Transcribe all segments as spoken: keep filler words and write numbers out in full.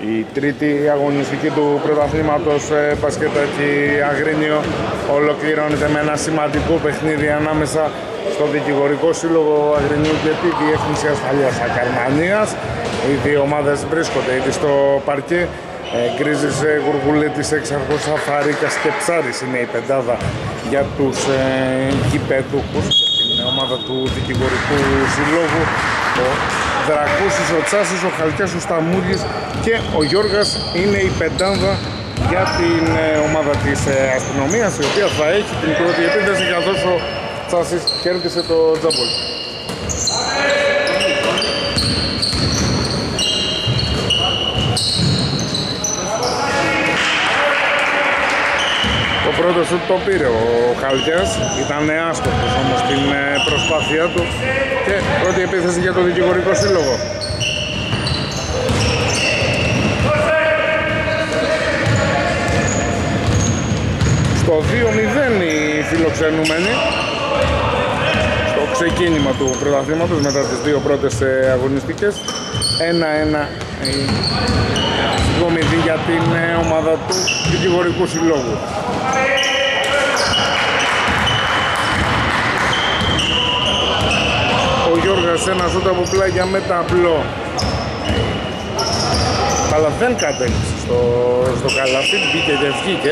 Η τρίτη αγωνιστική του πρωταθλήματος μπασκετάκι Αγρίνιο ολοκληρώνεται με ένα σημαντικό παιχνίδι ανάμεσα στο Δικηγορικό Σύλλογο Αγρινίου και τη Διεύθυνση Ασφαλείας Ακαρνανίας. Οι δύο ομάδες βρίσκονται ήδη στο παρκέ. Γκρίζης, Γουργουλέτης, Έξαρχος, Αφαρίκας και Ψάρης είναι η πεντάδα για τους ε, γηπεδούχους, την ομάδα του Δικηγορικού Συλλόγου. Ο Δρακούσης, ο Τσάσης, ο Χαλκιάς, ο Σταμούλης και ο Γιώργας είναι η πεντάδα για την ε, ομάδα της ε, αστυνομίας, η οποία θα έχει την πρώτη επίθεση καθώς ο Τσάσης κέρδισε το τζάμπολ. Το πρώτο σουτ το πήρε ο Χαλκιάς, ήταν άστοχος όμως στην προσπάθειά του και πρώτη επίθεση για το Δικηγορικό Σύλλογο. Στο δύο μηδέν οι φιλοξενούμενοι στο ξεκίνημα του πρωταθλήματος μετά τις δύο πρώτες αγωνιστικές. ένα ένα η συγκομιδή για την ομάδα του Δικηγορικού Συλλόγου. Ο Γιώργας ένα σούτ από πλάγια με ταμπλό, αλλά δεν κατέληξε στο, στο καλάθι, μπήκε και βγήκε.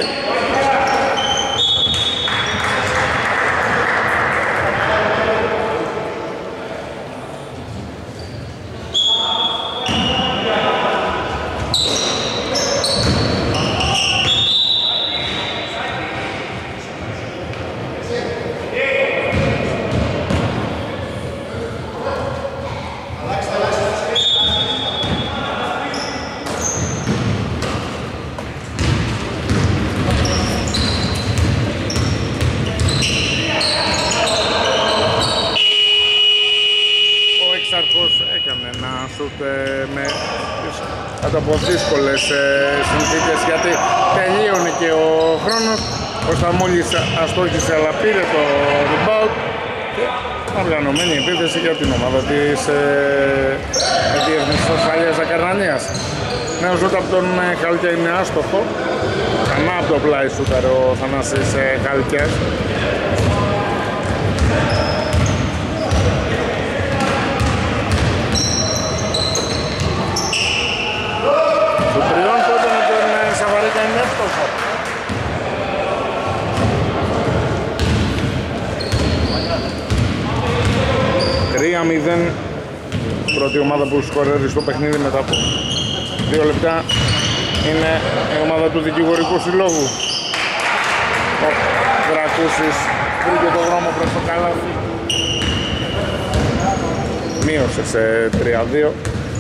Με κάτω από δύσκολες συνθήκες, γιατί τελείωνε και ο χρόνος. Ο Σταμούλης αστόχησε αλλά πήρε το rebound και οργανωμένη επίθεση για την ομάδα της ε, Διεύθυνσης Ασφαλείας Ακαρνανίας. Νέο σούτ από τον Χαλκιά είναι άστοχο, ξανά από το πλάι σούταρ ο Θανάσης Χαλκιάς. τρία μηδέν πρώτη ομάδα που σκορέρει στο παιχνίδι μετά από δύο λεπτά είναι η ομάδα του Δικηγορικού Συλλόγου. Ο Δρακούσης βρήκε το δρόμο προς το καλάθι, μείωσε σε τρία δύο.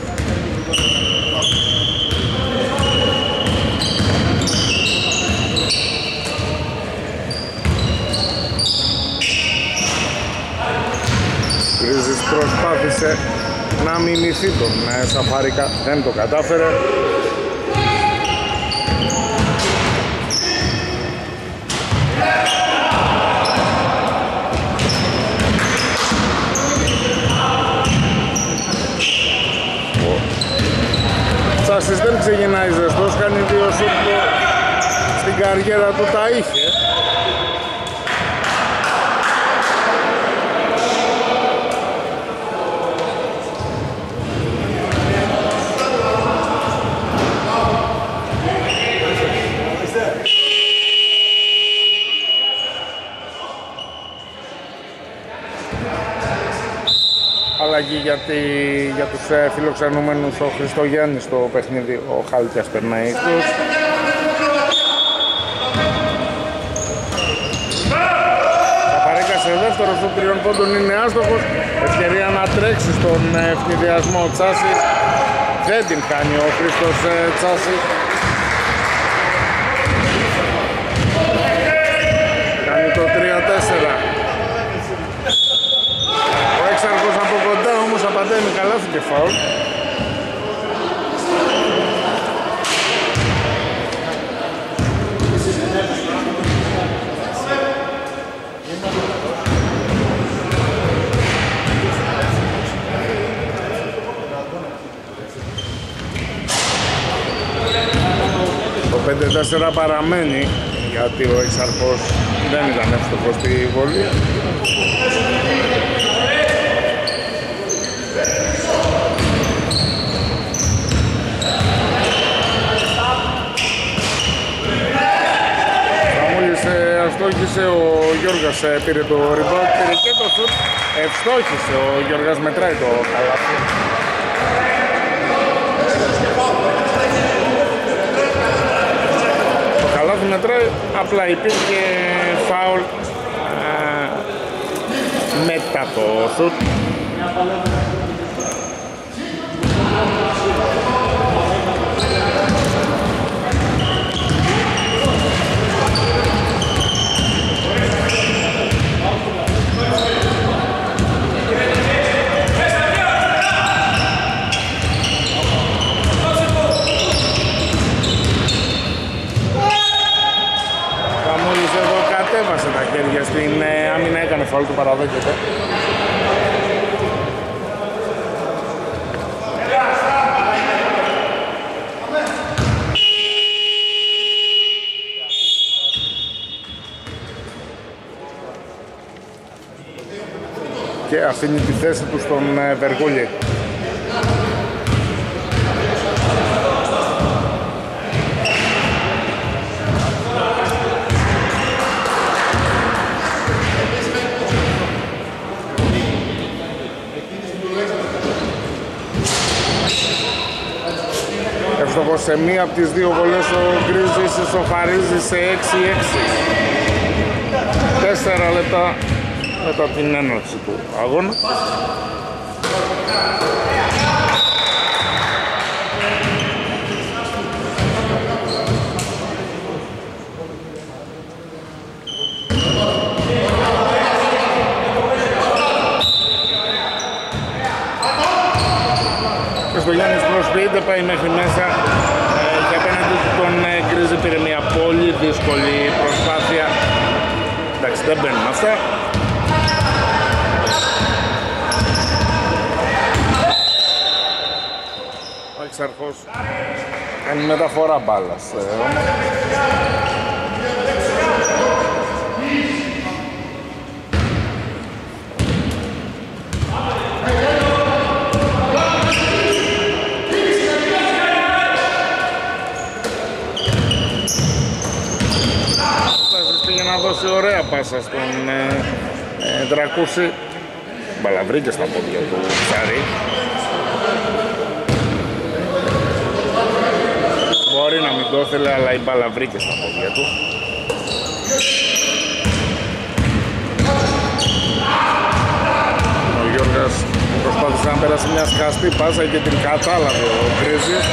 Γκρίζης προσπάθησε να μιμηθεί τον Σαφάρικα, δεν το κατάφερε. Ο Τσάσης δεν ξεκινάει ζεστός, κάνει δύο σουτ που στην καριέρα του τα είχε. Αλλαγή για, τη, για τους ε, φιλοξενούμενους, ο Χριστογιάννης στο παιχνίδι, ο Χάλκιας περνάει εκτός. Σαφαρίκα σε δεύτερο στο τριών πόντων είναι άστοχος, ευκαιρία να τρέξει στον ε, ευνηδιασμό Τσάση, δεν την κάνει ο Χρήστος ε, Τσάση. Κάνει το τρία τέσσερα. Έξαρχος από κοντά όμως απαντάει με καλάθι και φάουλ. τέσσερα παραμένει, γιατί ο Εξαρχός δεν ήταν εύστοχος στη βολή. Ευστόχησε ο Γιώργας, πήρε το rebound, πήρε και το σουτ, ευστόχησε ο Γιώργας, μετράει το καλάθι. Το καλάθι μετράει, απλά υπήρχε φάουλ μετά το σουτ. Τα χέρια στην άμυνα, έκανε φάουλ, του παραδέχεται. Και αφήνει τη θέση του στον Βεργούλη. Σε μία από τις δύο βολές ο Γκρίζης ισοφαρίζει σε έξι έξι. Τέσσερα λεπτά μετά την έναρξη του αγώνα. Και στο Γιάννης προσποιείται, πάει μέχρι μέσα. Και απέναντι τον Γκρίζη πήρε μια πολύ δύσκολη προσπάθεια. Εντάξει, δεν μπαίνουν αυτά. Ο Εξαρχός κάνει μεταφορά μπάλας. Να δώσει ωραία πάσα στον ε, ε, Δρακούση. Μπαλαβρήκε στα πόδια του Ψαρή. Μπορεί να μην το ήθελε, αλλά η μπάλα βρήκε στα πόδια του. Ο Γιώργας προσπάθησε να πέρασε μια σκαστή πάσα και την κατάλαβε ο Γκρίζης.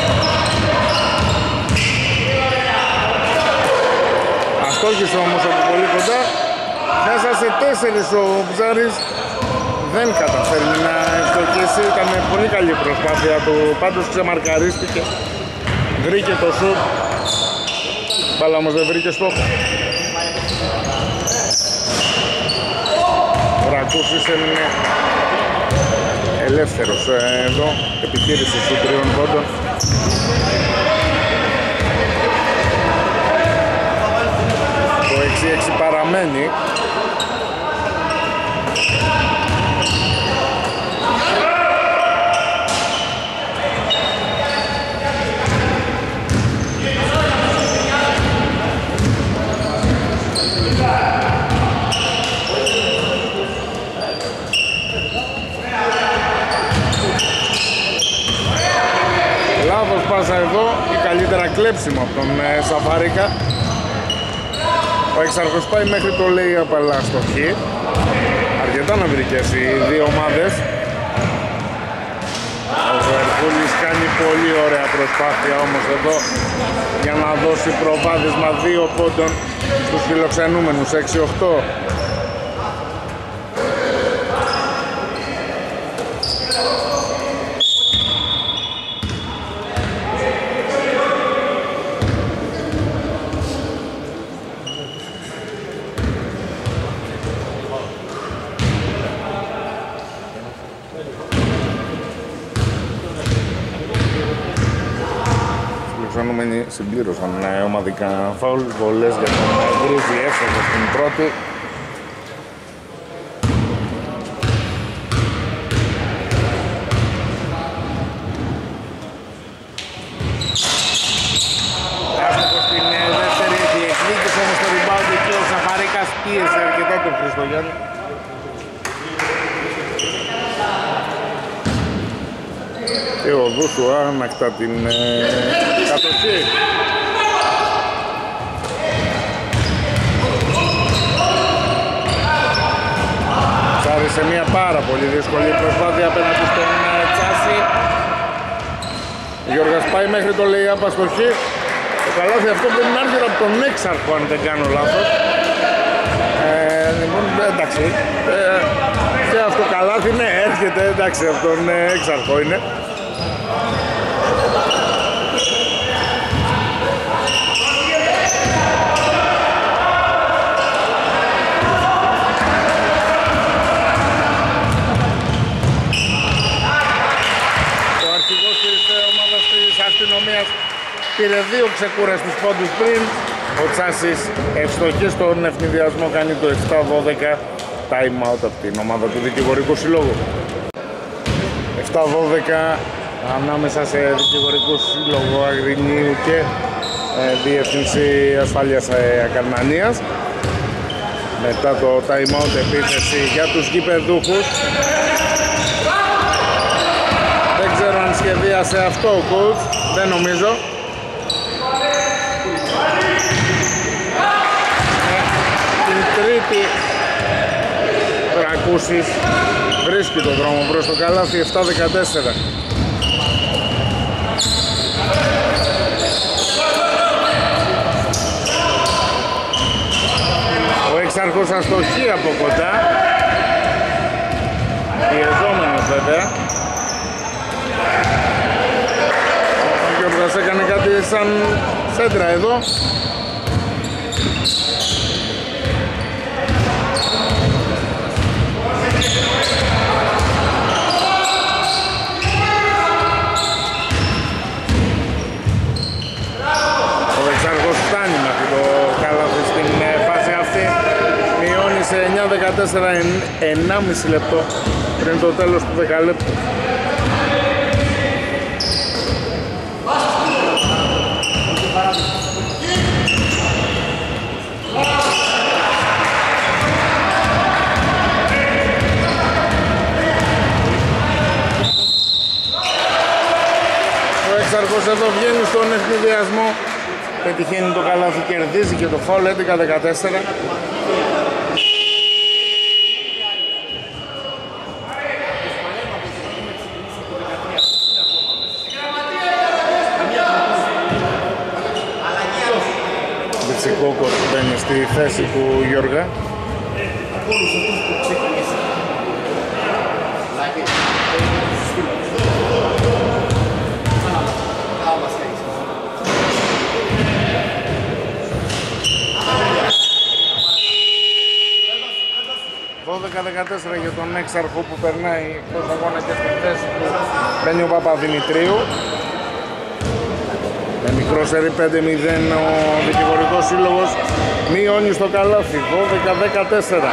Αστόχησε όμως από πολύ κοντά. Μέσα σε τέσσερις ο Ψάρης δεν καταφέρνει να ευστοχίσει. Ήταν πολύ καλή προσπάθεια του, πάντως ξεμαρκαρίστηκε. Βρήκε το σουτ, μπάλα όμως δεν βρήκε στόχο. Ο Ρακούσης είναι ελεύθερος εδώ, επιχείρηση του τριών πόντων. Το έξι έξι παραμένει. Λάθος πάσα εδώ, ή καλύτερα κλέψιμο από τον ε, Σαφάρικα. Ο Εξάρχος πάει μέχρι το λέει απαλά στο χ. Αρκετά ναυδικές οι δύο ομάδες. Ο Βερκούλης κάνει πολύ ωραία προσπάθεια όμως εδώ για να δώσει προβάδισμα δύο πόντων στους φιλοξενούμενους έξι οκτώ. φιλοξενούμενοι συμπλήρωσαν ομαδικά φάουλ, βολές για τον Γκρίζι, εύστοχο στην πρώτη. Άστοχο στην δεύτερη, διεκδίκησε όμως το rebound και ο Σαφαρίκας πίεσε αρκετά τον Χριστογιάννη. Και ο Δούσου άνακτα την ε, κατοχή. Τσάρι σε μια πάρα πολύ δύσκολη προσπάθεια απέναντι στον ε, Τσάση. Ο Γιώργας πάει μέχρι το lay-up αστοχή. Το καλάθι αυτό πρέπει να έρχεται από τον Έξαρχο αν δεν κάνω λάθος. Ε, λοιπόν, εντάξει. Ε, και αυτό καλάθι ναι έρχεται, εντάξει, από τον ε, Έξαρχο είναι. Αστυνομίας πήρε δύο ξεκούραστους πόντους πριν. Ο Τσάσης ευστοχή στον ευνηδιασμό, κάνει το επτά δώδεκα time out από την ομάδα του Δικηγορικού Συλλόγου. επτά δώδεκα ανάμεσα σε Δικηγορικού Σύλλογο Αγρινίου και ε, Διεύθυνση Ασφάλειας ε, Ακαρνανίας. Μετά το time out επίθεση για τους γηπεδούχους. Δεν ξέρω αν σχεδίασε αυτό ο coach, δεν νομίζω. Την τρίτη Δρακούσης βρίσκει τον δρόμο προς το καλάθι, επτά δεκατέσσερα. Ο Έξαρχος αστοχή από κοντά, πιεζόμενος βέβαια. Ο Γιώργας έκανε κάτι σαν σέντρα εδώ. Ο Εξάρχος φτάνει μέχρι το καλάθι στην φάση αυτή. Μειώνει σε εννιά δεκατέσσερα, ενάμιση λεπτό πριν το τέλος του δεκαλέπτου. Ο Έξαρχος εδώ βγαίνει στον ευνηδιασμό, πετυχαίνει το καλάθι, κερδίζει και το φάουλ, έντεκα δεκατέσσερα. Βιτσικόκος μπαίνει στη θέση του Γιώργα. δώδεκα δεκατέσσερα για τον Έξαρχο που περνάει εκτός αγώνα και στη θέση του μπαίνει ο Παπαδημητρίου. Με μικρό σερί πέντε μηδέν ο Δικηγορικός Σύλλογος μειώνει στο καλάθι, δώδεκα δεκατέσσερα.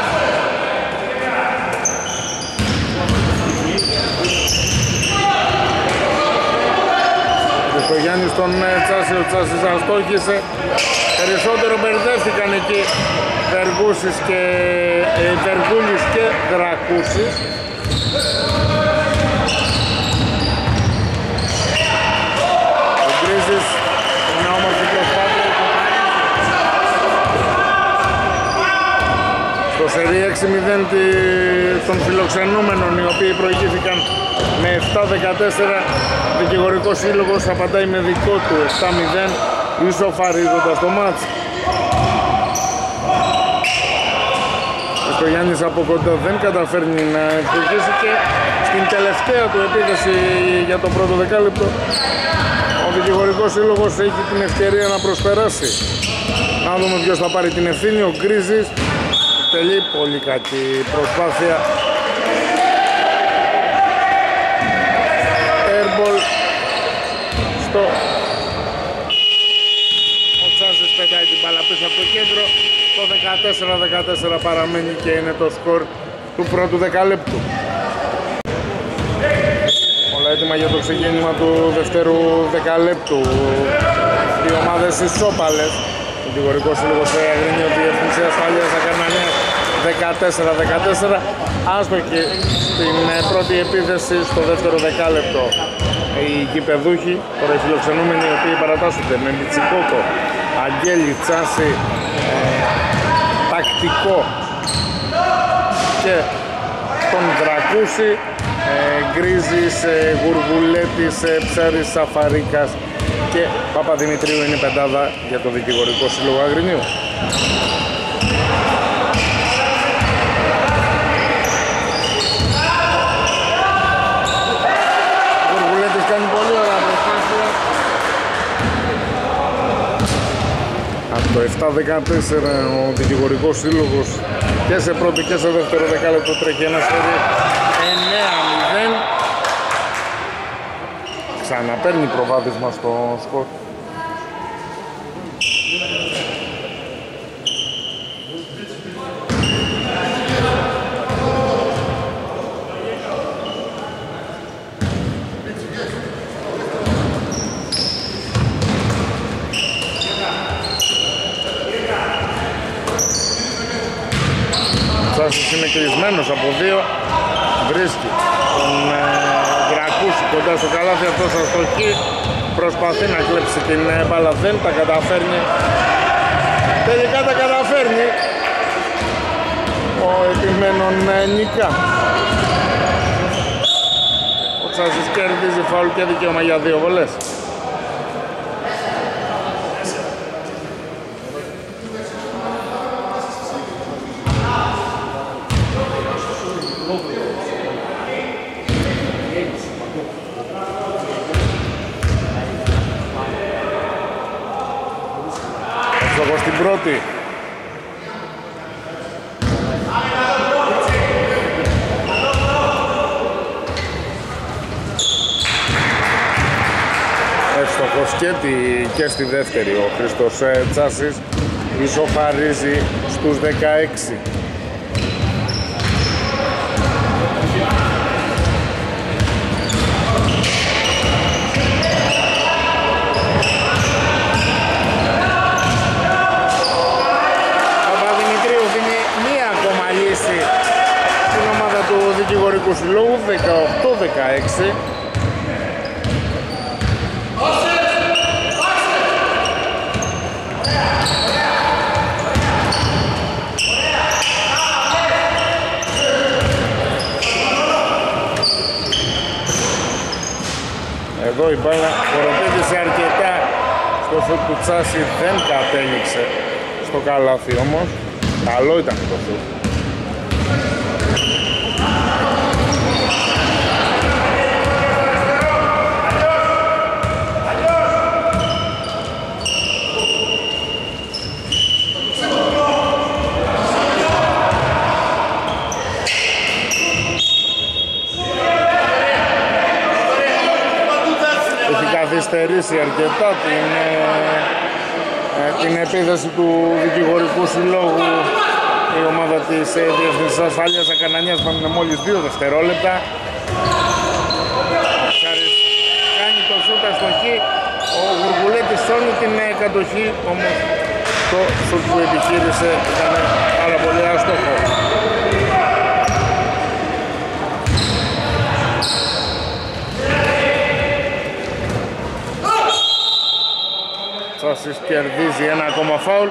Ο Γιάννης τον Τσάση, ο Τσάσης αστόχησε, περισσότερο μπερδεύτηκαν εκεί Βεργούσης και ε, Βεργούλης και Δρακούσης. Ο Γκρίζης, μια όμορφη προσπάθεια στο σερί έξι μηδέν των φιλοξενούμενων, οι οποίοι προηγήθηκαν με επτά δεκατέσσερα. Δικηγορικός Σύλλογος απαντάει με δικό του επτά μηδέν, ισοφαρίζοντας το μάτς. Ο Γιάννης από κοντά δεν καταφέρνει να εκδικήσει και στην τελευταία του επίθεση για το πρώτο δεκάλεπτο ο Δικηγορικός Σύλλογος έχει την ευκαιρία να προσπεράσει. Να δούμε ποιος θα πάρει την ευθύνη. Ο Γκρίζης τελεί πολύ κακή προσπάθεια. Airball στο δεκατέσσερα δεκατέσσερα παραμένει και είναι το σκορ του πρώτου δεκαλέπτου. Όλα έτοιμα για το ξεκίνημα του δευτέρου δεκαλέπτου. Οι ομάδες ισόπαλες. Ο Δικηγορικός Σύλλογος Αγρίνιο Διεύθυνση Ασφαλείας Ακαρνανίας δεκατέσσερα δεκατέσσερα. Άστοχοι στην πρώτη επίθεση στο δεύτερο δεκάλεπτο. Οι γηπεδούχοι, τώρα οι φιλοξενούμενοι, οι οποίοι παρατάσσονται με Μιτσικόκο, Αγγέλη, Τσάση, ε, Τακτικό και τον Δρακούση, ε, Γκρίζης, ε, Γουργουλέτης, ε, Ψέρης, Σαφαρίκας και Παπαδημητρίου είναι η πεντάδα για το Δικηγορικό Σύλλογο Αγρινίου. Κάνει πολύ ωραία προσπάθεια. Από το επτά δεκατέσσερα ο Δικηγορικός Σύλλογος και σε πρώτο και σε δεύτερο δεκάλεπτο τρέχει ένα σφαίρι εννέα μηδέν. Ξαναπαίρνει προβάδισμα στο σκορ. Είναι κλεισμένος από δύο, βρίσκει τον ε, Δρακούση κοντά στο καλάθι, αυτός αστοχή, προσπαθεί να κλέψει την ε, μπάλα, δεν τα καταφέρνει, τελικά τα καταφέρνει ο επιμένων ε, Νικά. Ο Τσάσης κερδίζει φάουλ και δικαίωμα για δύο βολές. Στην πρώτη εύστοχος και, τη, και στη δεύτερη ο Χρήστος Τσάσης ισοφαρίζει στους δεκαέξι. Δικηγορικού Συλλόγου δεκαοκτώ δεκαέξι. Εδώ η μπάλα κοροπέδησε αρκετά στο σουτ του Τσάση, δεν κατέληξε στο καλάθι όμως. Καλό ήταν το σουτ. Καθυστερήσει αρκετά την, ε, την επίθεση του Δικηγορικού Συλλόγου η ομάδα της ε, Διεύθυνσης Ασφαλείας Ακαρνανίας με μόλις δύο δευτερόλεπτα. Ψάρης κάνει το σούτ αστοχή, ο Γουργουλέτης σώνει την ε, κατοχή, όμως το σούτ που επιχείρησε ήταν πάρα πολύ άστοχο. Τσάσης κερδίζει ένα ακόμα φάουλ.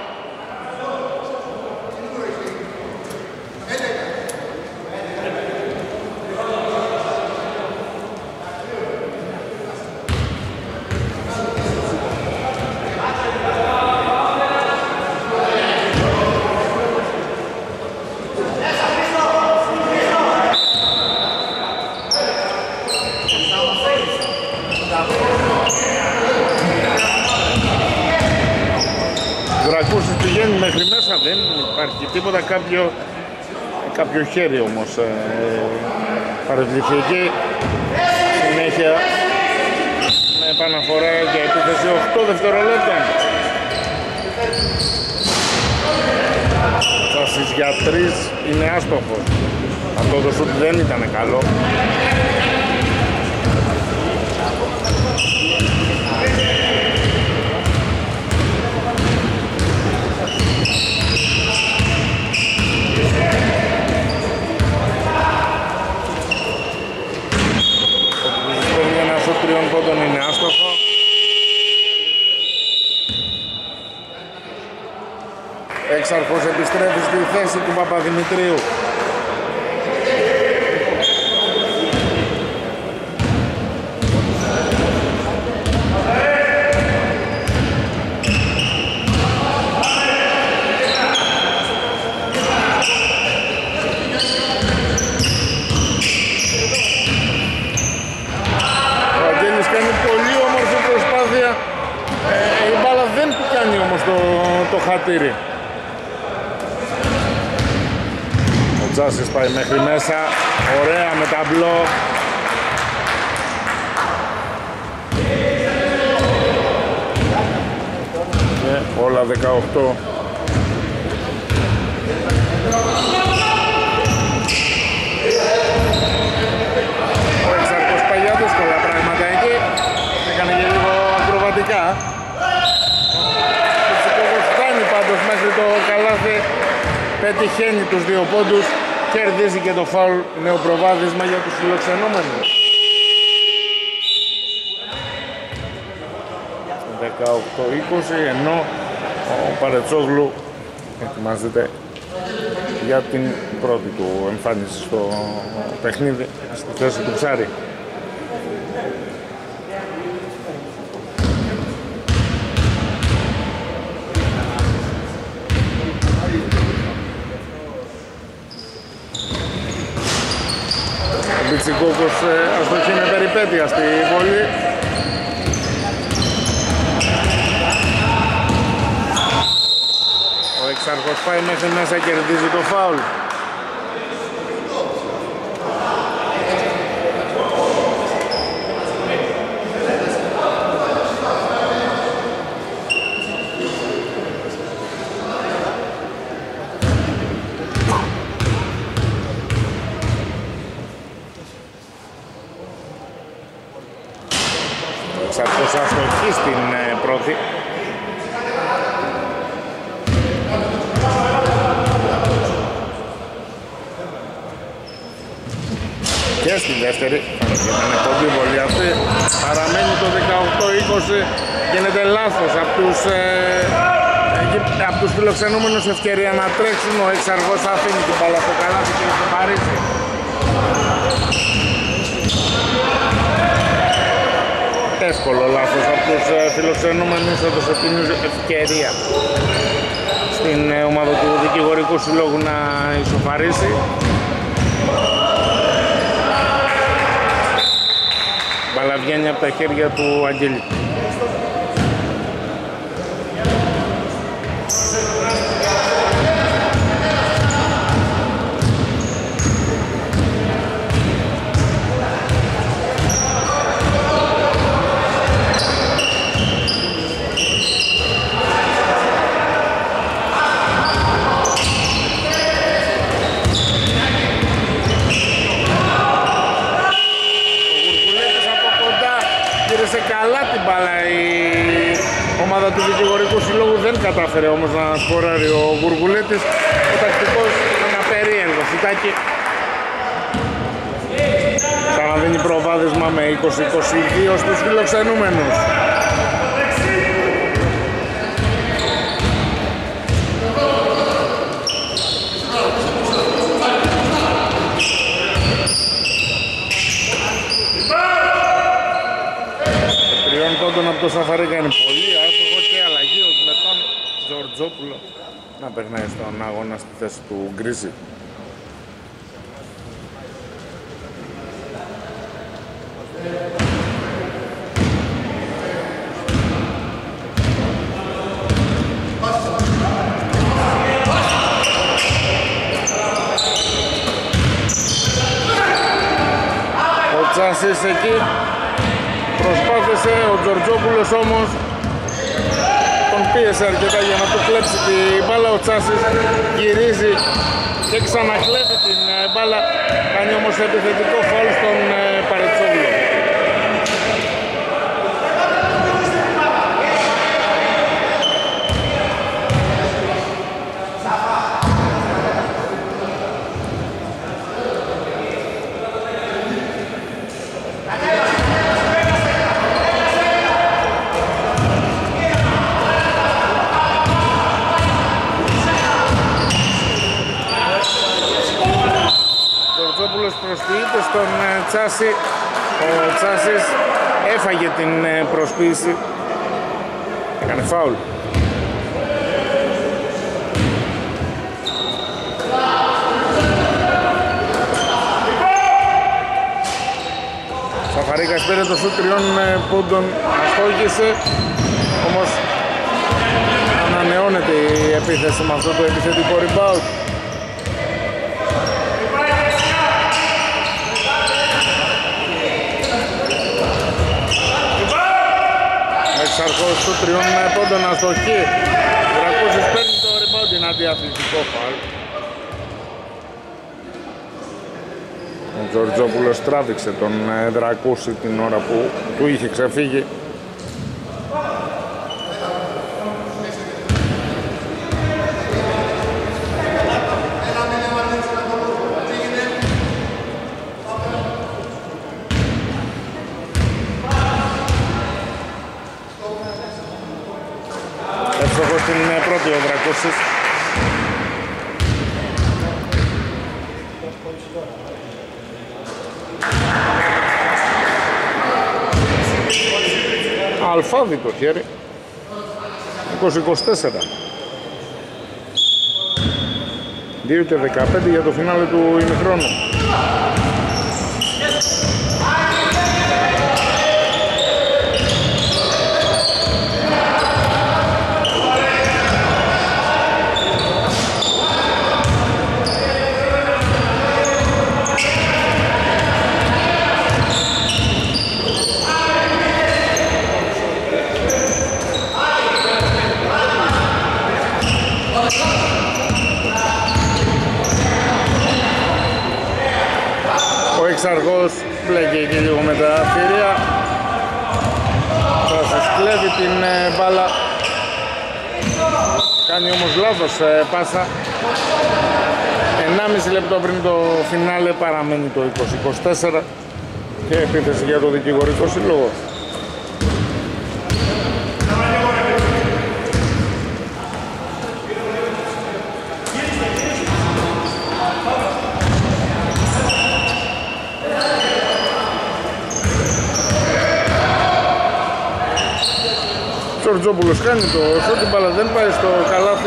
Πηγαίνει μέχρι μέσα, δεν υπάρχει τίποτα, κάποιο, κάποιο χέρι όμως ε, παρευληθεί εκεί. Συνέχεια με επαναφορά για επίθεση οκτώ δευτερολέπτων. Τσάσης για τρεις είναι άστοχος. Αυτό το σουτ δεν ήταν καλό. Ένα σουτ τριών πόντων είναι άστοχο. Έξαρχος επιστρέφει στη θέση του Παπαδημητρίου. Ο Αγγέλης κάνει πολύ όμορφη προσπάθεια. Ε, η μπάλα δεν του κάνει όμως το, το χατήρι. Ο Τζάσης πάει μέχρι μέσα, ωραία με ταμπλό. Και όλα δεκαοκτώ. Ο Εξαρχός παλιά δύσκολα πράγματα εκεί. Έκανε και λίγο ακροβατικά. Ο Τσικόκος φτάνει πάντως μέχρι το καλάθι. Πετυχαίνει τους δύο πόντους, κερδίζει και το φάουλ, νεοπροβάδισμα για τους φιλοξενούμενους. δεκαοκτώ είκοσι, ενώ ο Παρετσόγλου ετοιμάζεται για την πρώτη του εμφάνιση στο παιχνίδι στη θέση του Ψάρη. Ο Μπιτσικόκος αστοχή με περιπέτεια στη βολή. Ο Εξάρχος πάει μέχρι μέσα, κερδίζει το φάουλ. Εξάρχος αστοχή στην πρώτη. Και στη δεύτερη, ήταν κοντή βολή αυτή, παραμένει το δεκαοκτώ είκοσι, γίνεται λάθος από τους, ε, από τους φιλοξενούμενους, ευκαιρία να τρέξουν. Ο Εξαργός αφήνει την μπάλα στο καλάθι και στο Παρίσι. Εύκολο λάθος από τους ε, φιλοξενούμενους, έδωσε την ευκαιρία στην ε, ομάδα του δικηγορικού συλλόγου να ισοφαρίσει. Μπάλα βγαίνει από τα χέρια του Αγγέλη. Του δικηγορικού συλλόγου δεν κατάφερε όμως να σκοράρει ο Γουργουλέτης. Ο τακτικός ένα περίεργο φυτάκι. Ξαναδίνει προβάδισμα με είκοσι είκοσι δύο στους φιλοξενούμενους. Τριών πόντων από το Σαφαρίκα είναι πολύ άστοχο και αλλαγή με τον Τζορτζόπουλο να περνάει στον αγώνα στη θέση του Γκρίζη. Ο Τσάσης εκεί προσπάθησε, ο Τζορτζόπουλος όμως τον πίεσε αρκετά για να του κλέψει την μπάλα. Ο Τσάσης γυρίζει και ξανακλέβει την μπάλα, κάνει όμως επιθετικό φάουλ στον Παρετσόγλου. Προσποιείται στον Τσάση, ο Τσάσης έφαγε την προσποίηση, έκανε φάουλ. Σαφαρίκας πήρε το σουτ τριών πόντων, αστόχησε, όμως ανανεώνεται η επίθεση με αυτό το επιθετικό rebound. Εξαρχώς του τριών πόντων αστοχή. Ο Δρακούσης παίρνει το rebound, είναι αντιαθλητικό φάουλ. Ο Τζορτζόπουλος τράβηξε τον Δρακούση την ώρα που του είχε ξεφύγει. Στην πρώτη ο Δρακούσης. Αλφάδι το χέρι. είκοσι είκοσι τέσσερα. δύο και δεκαπέντε για το φινάλε του ημιχρόνου. Εξαργός μπλέκει και λίγο με τα θηρία. Θα σας κλέβει την ε, μπάλα. Κάνει όμως λάθος ε, πάσα. ενάμιση λεπτό πριν το φινάλε παραμένει το είκοσι είκοσι τέσσερα και επίθεση για το δικηγορικό σύλλογο. Ο Τζορτζόπουλος κάνει το σούτ, η μπάλα δεν πάει στο καλάθι.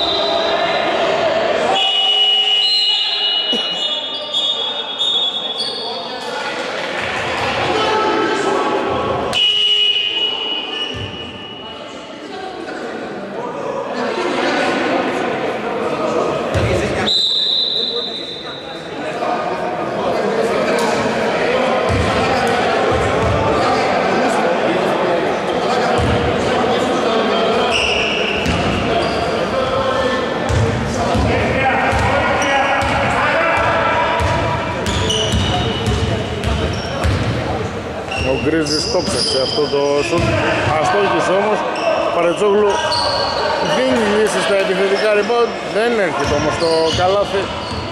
Ο Γκρίζης το ψάξε αυτό το σουτ, αστόχησε όμως. Παρετσόγλου δίνει λύση στα επιθετικά rebound, δεν έρχεται όμως το καλάθι.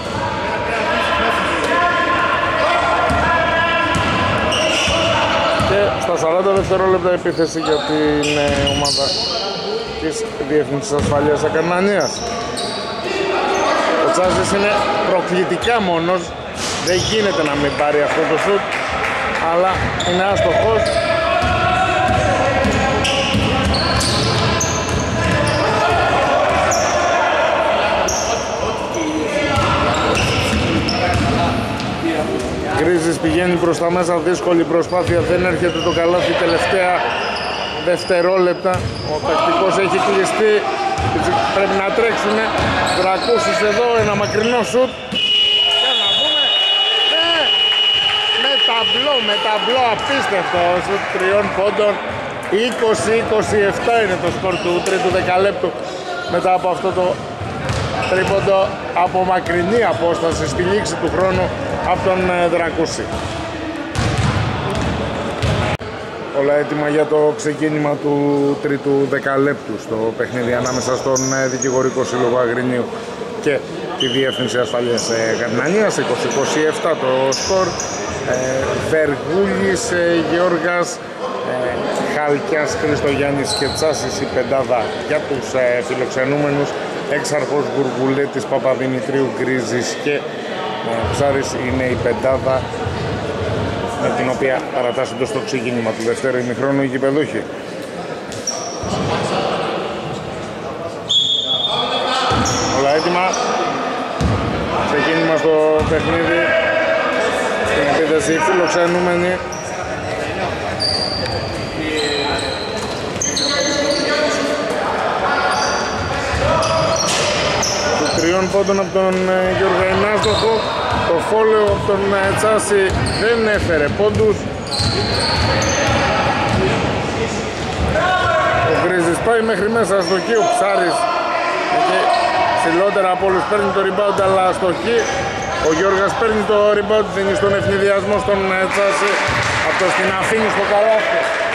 Και στα σαράντα δευτερόλεπτα επίθεση για την ομάδα της Διεθνής Ασφαλείας Ακαρνανίας. Ο Τσάζης είναι προκλητικά μόνος, δεν γίνεται να μην πάρει αυτό το σουτ, αλλά είναι άστοχος. Γκρίζης πηγαίνει προς τα μέσα, δύσκολη προσπάθεια, δεν έρχεται το καλάθι τελευταία δευτερόλεπτα. Ο τακτικός έχει κλειστεί, πρέπει να τρέξουν. Δρακούσης εδώ, ένα μακρινό σουτ. Για να δούμε. Ναι, με ταμπλό, με ταμπλό απίστευτο σουτ τριών πόντων. είκοσι είκοσι επτά είναι το σκορ του τρίτου δεκαλέπτου μετά από αυτό το τρίποντο από μακρινή απόσταση στη λήξη του χρόνου από τον Δρακούση. Όλα έτοιμα για το ξεκίνημα του τρίτου δεκαλέπτου στο παιχνίδι ανάμεσα στον Δικηγορικό Σύλλογο Αγρινίου και τη Διεύθυνση Ασφαλείας Γερμανίας. είκοσι είκοσι επτά το σκορ. Βεργούλης Γιώργας, Χαλκιάς Χριστογιάννης και Τσάσης η πεντάδα για τους φιλοξενούμενους. Έξαρχος Γουργουλέτης Παπαδημητρίου Γκρίζης και Ψάρης είναι η πεντάδα με την οποία παρατάσσονται στο ξεκίνημα του δευτέρου ημιχρόνου οι γηπεδούχοι. Όλα έτοιμα. Ξεκίνημα στο παιχνίδι. Στην επίθεση φιλοξενούμενοι. Του τριών πόντων από τον Γιώργο Ενάστοχο. Το φόλεο από τον Τσάση δεν έφερε πόντους. Ο Γκρίζης πάει μέχρι μέσα στο χ, ο Ψάρης και ψηλότερα από όλους παίρνει το rebound αλλά στο χ. Ο Γιώργας παίρνει το rebound, δίνει στον ευνηδιασμό στον Τσάση. Αυτός την αφήνει στο καλάθι.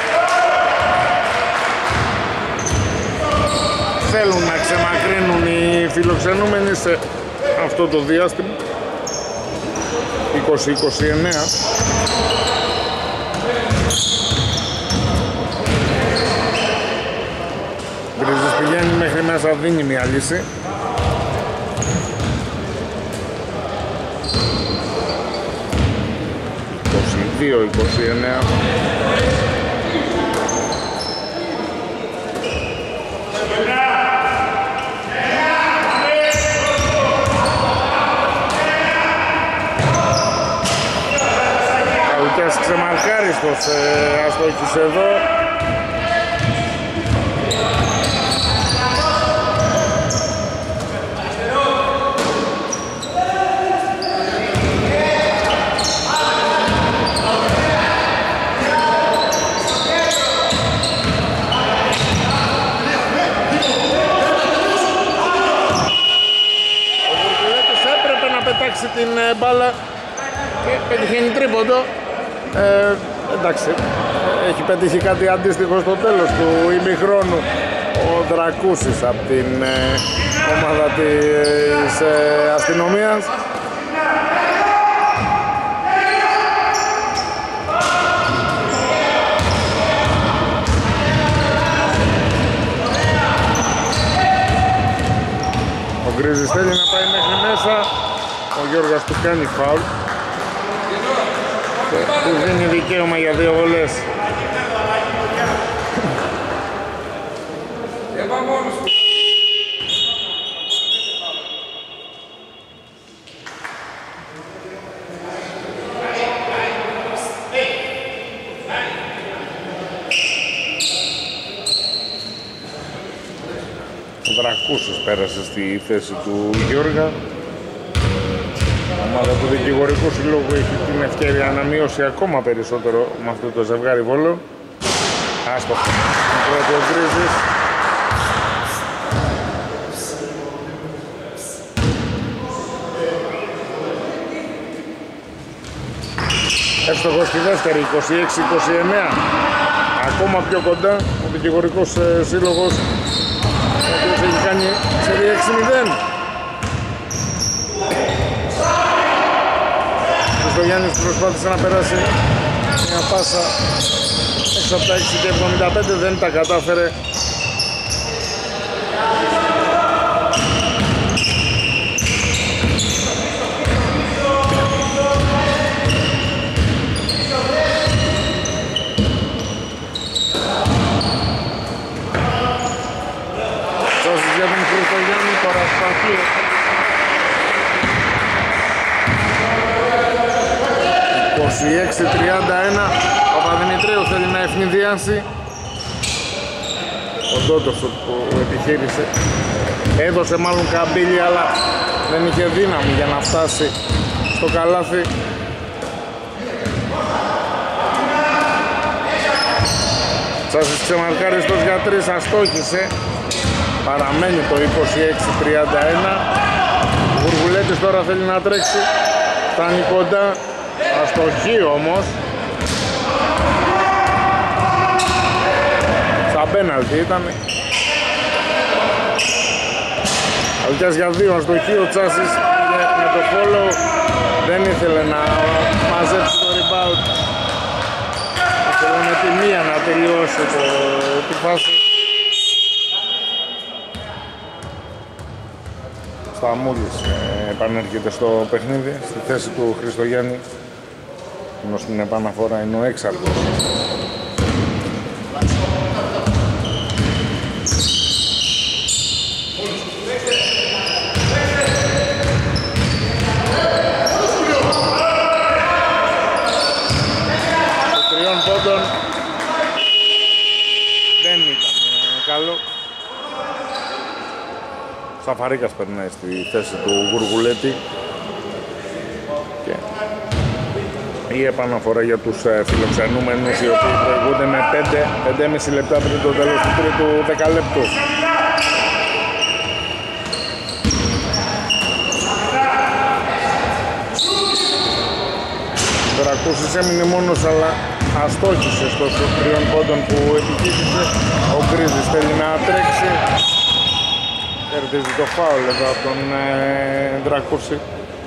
Θέλουν να ξεμακρύνουν οι φιλοξενούμενοι σε αυτό το διάστημα. είκοσι είκοσι εννέα. Γκρίζης πηγαίνει μέχρι μέσα, δίνει μια λύση. είκοσι δύο είκοσι εννέα. Ξεμαρκάριστος ε, αστόχησε εδώ. Ο Βουρκουλέτος έπρεπε να πετάξει την ε, μπάλα και πετυχαίνει τρίποντο. Ε, εντάξει, έχει πετύχει κάτι αντίστοιχο στο τέλος του ημιχρόνου ο Δρακούσης από την ε, ομάδα της ε, αστυνομίας. Ο Γκρίζης θέλει να πάει μέχρι μέσα, ο Γιώργας του κάνει φάουλ. Του δίνει δικαίωμα για δύο βολές. Ο Δρακούσης πέρασε στη θέση του Γιώργα. Η ομάδα του Δικηγορικού Συλλόγου έχει την ευκαιρία να μειώσει ακόμα περισσότερο με αυτό το ζευγάρι βόλο. Άστοχο. Πρώτο ο Γκρίζης. Εύστοχος στη δεύτερη, είκοσι έξι είκοσι εννέα. Ακόμα πιο κοντά ο Δικηγορικός Σύλλογος, ο οποίος έχει κάνει σε έξι μηδέν. Ο Γιάννης προσπάθησε να περάσει μια πάσα έξω από τα έξι και εβδομήντα πέντε, δεν τα κατάφερε. Σώσεις για τον Χριστογιάννη, τώρα σπαθεί. είκοσι έξι τριάντα ένα, ο Παπαδημητρίου θέλει να ευνηδιάσει. Ο Ντότος που επιχείρησε, έδωσε μάλλον καμπύλη αλλά δεν είχε δύναμη για να φτάσει στο καλάθι. Τσάσης ξεμαρκάριστος για τρεις, αστόχησε. Παραμένει το είκοσι έξι τριάντα ένα. Ο Γουργουλέτης τώρα θέλει να τρέξει. Φτάνει κοντά. Αστοχή όμως. Στα πέναλτι ήταν. Αλκιάς για δύο, αστοχή. Ο Τσάσης με το follow δεν ήθελε να μαζέψει το rebound. Ήθελε με τη μία να τελειώσει το, τη φάση. Σταμούλης ε, επανέρχεται στο παιχνίδι στη θέση του Χριστογιάννη, ενώ στην επαναφορά είναι ο έξαρχος. Το τριών πόντων δεν ήταν καλό. Σαφαρίκας περνάει στη θέση του Γουργουλέτη και η επαναφορά για τους φιλοξενούμενους, οι οποίοι προηγούνται με πέντε με πέντε και μισό λεπτά πριν το τέλος του τρίτου δεκαλέπτου. Δρακούσης έμεινε μόνος, αλλά αστόχησε στο σουτ τριών πόντων που επιχείρησε. Ο Γκρίζης θέλει να τρέξει. Κερδίζει το φάουλ εδώ από τον ε, Δρακούση.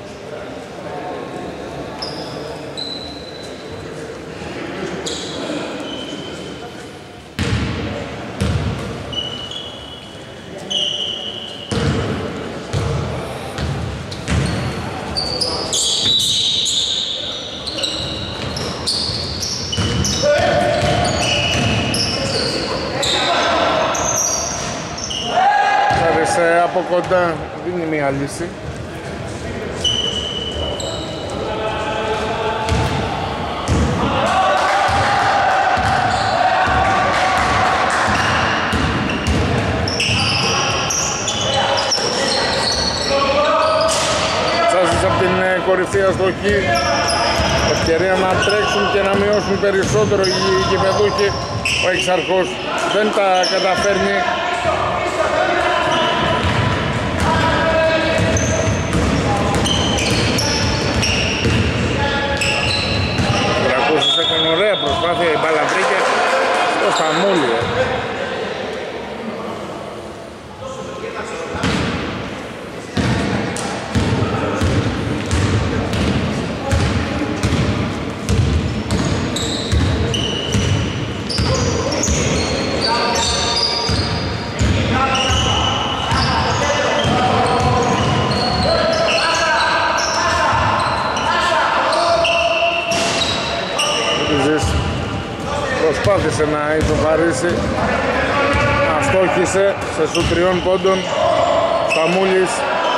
Από κοντά δίνει μια λύση. Τσάζεις από την κορυφή αστοχή. Ευκαιρία να τρέξουν και να μειώσουν περισσότερο οι γηπεδούχοι. Ο Εξαρχός δεν τα καταφέρνει. Έκανε ωραία προσπάθεια, η μπάλα βρήκε στο Σταμούλη. Προσπάθησε να ισοφαρίσει, αστόχησε σε σουτ τριών πόντων. Σταμούλης,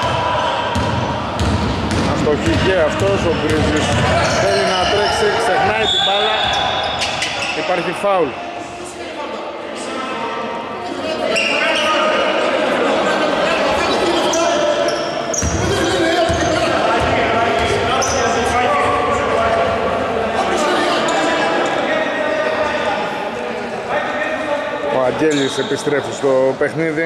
αστοχή και αυτός. Ο Γκρίζης θέλει να τρέξει, ξεχνάει την μπάλα, υπάρχει φάουλ. Ο Αγγέλης επιστρέφει στο παιχνίδι.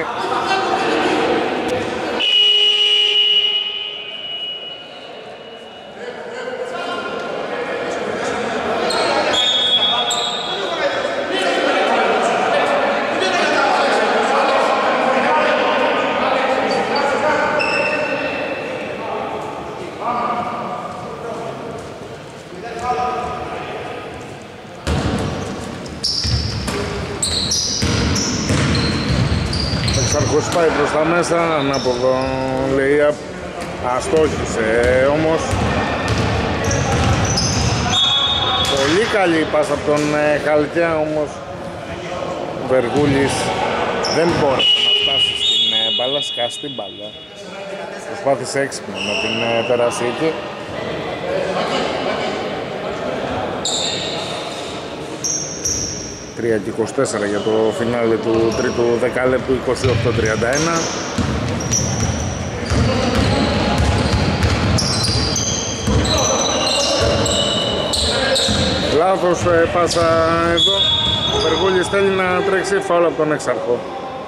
Εξαρχός πάει προς τα μέσα, ανάποδο λέει, αστόχησε όμως. Πολύ καλή πάσα από τον Χαλκιά, όμως ο Βεργούλης δεν μπόρεσε να φτάσει στην μπάλα, σκάσει την μπάλα. Προσπάθησε έξυπνα να την περάσει εκεί. τρία και είκοσι τέσσερα για το φινάλε του τρίτου δεκάλεπτου, είκοσι οκτώ τριάντα ένα. Λάθος πάσα εδώ, Βεργούλης θέλει να τρέξει, φάουλ από τον Έξαρχο.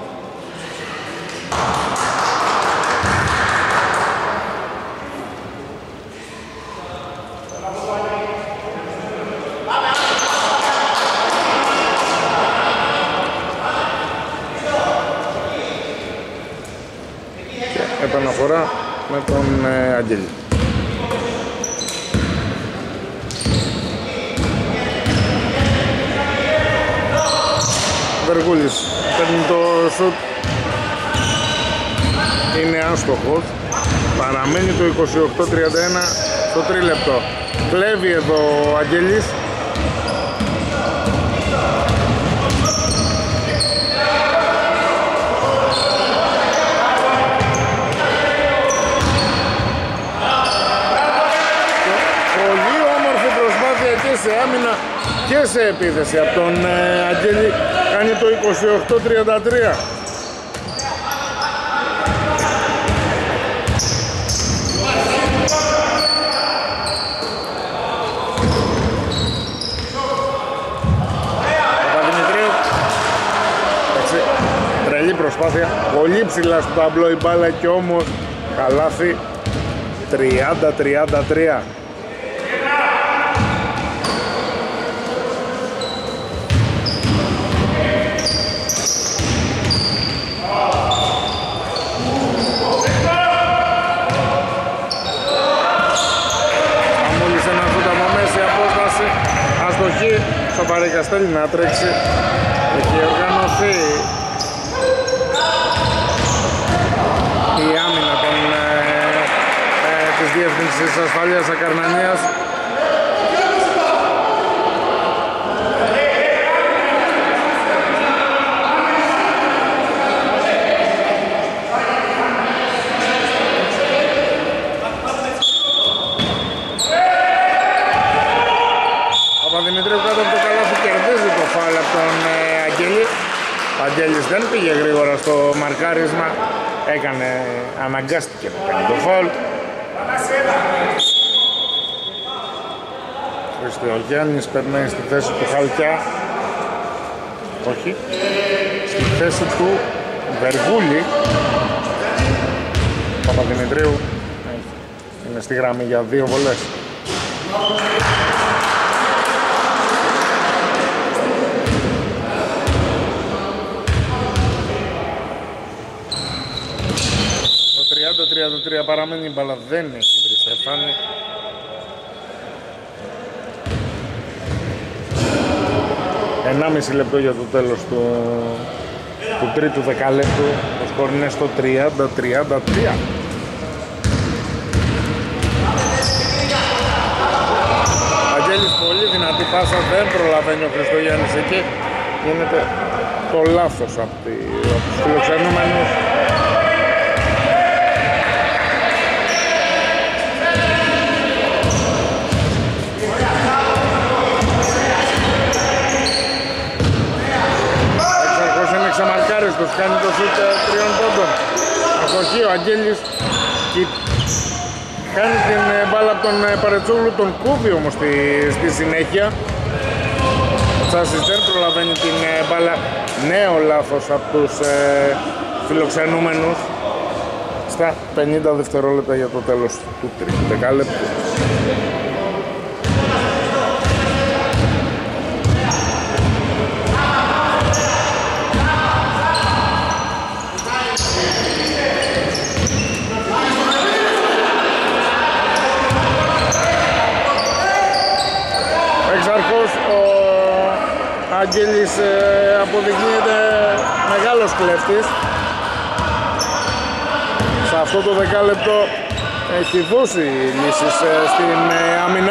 Και επαναφορά με τον ε, Αγγέλη. Βεργούλης παίρνει το σουτ, είναι άστοχος, παραμένει το είκοσι οκτώ τριάντα ένα στο τρίλεπτο. Κλέβει εδώ ο Αγγέλης. Πολύ όμορφη προσπάθεια και σε άμυνα και σε επίθεση από τον ε, Αγγέλη. Κάνει το είκοσι οκτώ τριάντα τρία. Παπαδημητρίου. Εντάξει, τρελή προσπάθεια. Πολύ ψηλά στο ταμπλό η μπάλα και όμως καλάθι. Τριάντα τριάντα τρία. Αστοχή, στο Παρέκας θέλει να τρέξει, έχει οργανωθεί η άμυνα των, ε, ε, της Διεύθυνσης Ασφαλείας Ακαρνανίας. Παπαδημητρίου κάτω από το καλάθι κερδίζει το φάουλ από τον ε, Αγγέλη. Ο Αγγέλης δεν πήγε γρήγορα στο μαρκάρισμα, έκανε, αναγκάστηκε να κάνει το φάουλ. Χριστιογιάννης περνάει στη θέση του Χαλκιά, όχι, στη θέση του Βεργούλη. Παπαδημητρίου είναι στη γραμμή για δύο βολές. τριάντα τρία παραμένει η μπάλα, δεν έχει βρει Στεφάνη. ενάμιση λεπτό για το τέλος του, του τρίτου δεκαλέπτου. Το σκορ είναι στο τριάντα τριάντα τρία. Αγγέλης πολύ δυνατή πάσα, δεν προλαβαίνει ο Χριστογιάννης εκεί. Γίνεται το λάθος από, τη, από τους φιλοξενούμενους. Ξεμαρκάριστος, κάνει το σούτ τριών πόντων. Αστοχή ο Αγγέλης και κάνει την μπάλα από τον Παρετσόγλου, τον κούβει όμως στη, στη συνέχεια. Ο Τσάσης δεν προλαβαίνει την μπάλα, νέο λάθος από τους ε, φιλοξενούμενους στα πενήντα δευτερόλεπτα για το τέλος του τρίτου δεκάλεπτου. Αγγέλης ε, αποδεικνύεται μεγάλος κλέφτης. Σε αυτό το δεκάλεπτο έχει δώσει λύσεις ε, στην ε, άμυνα.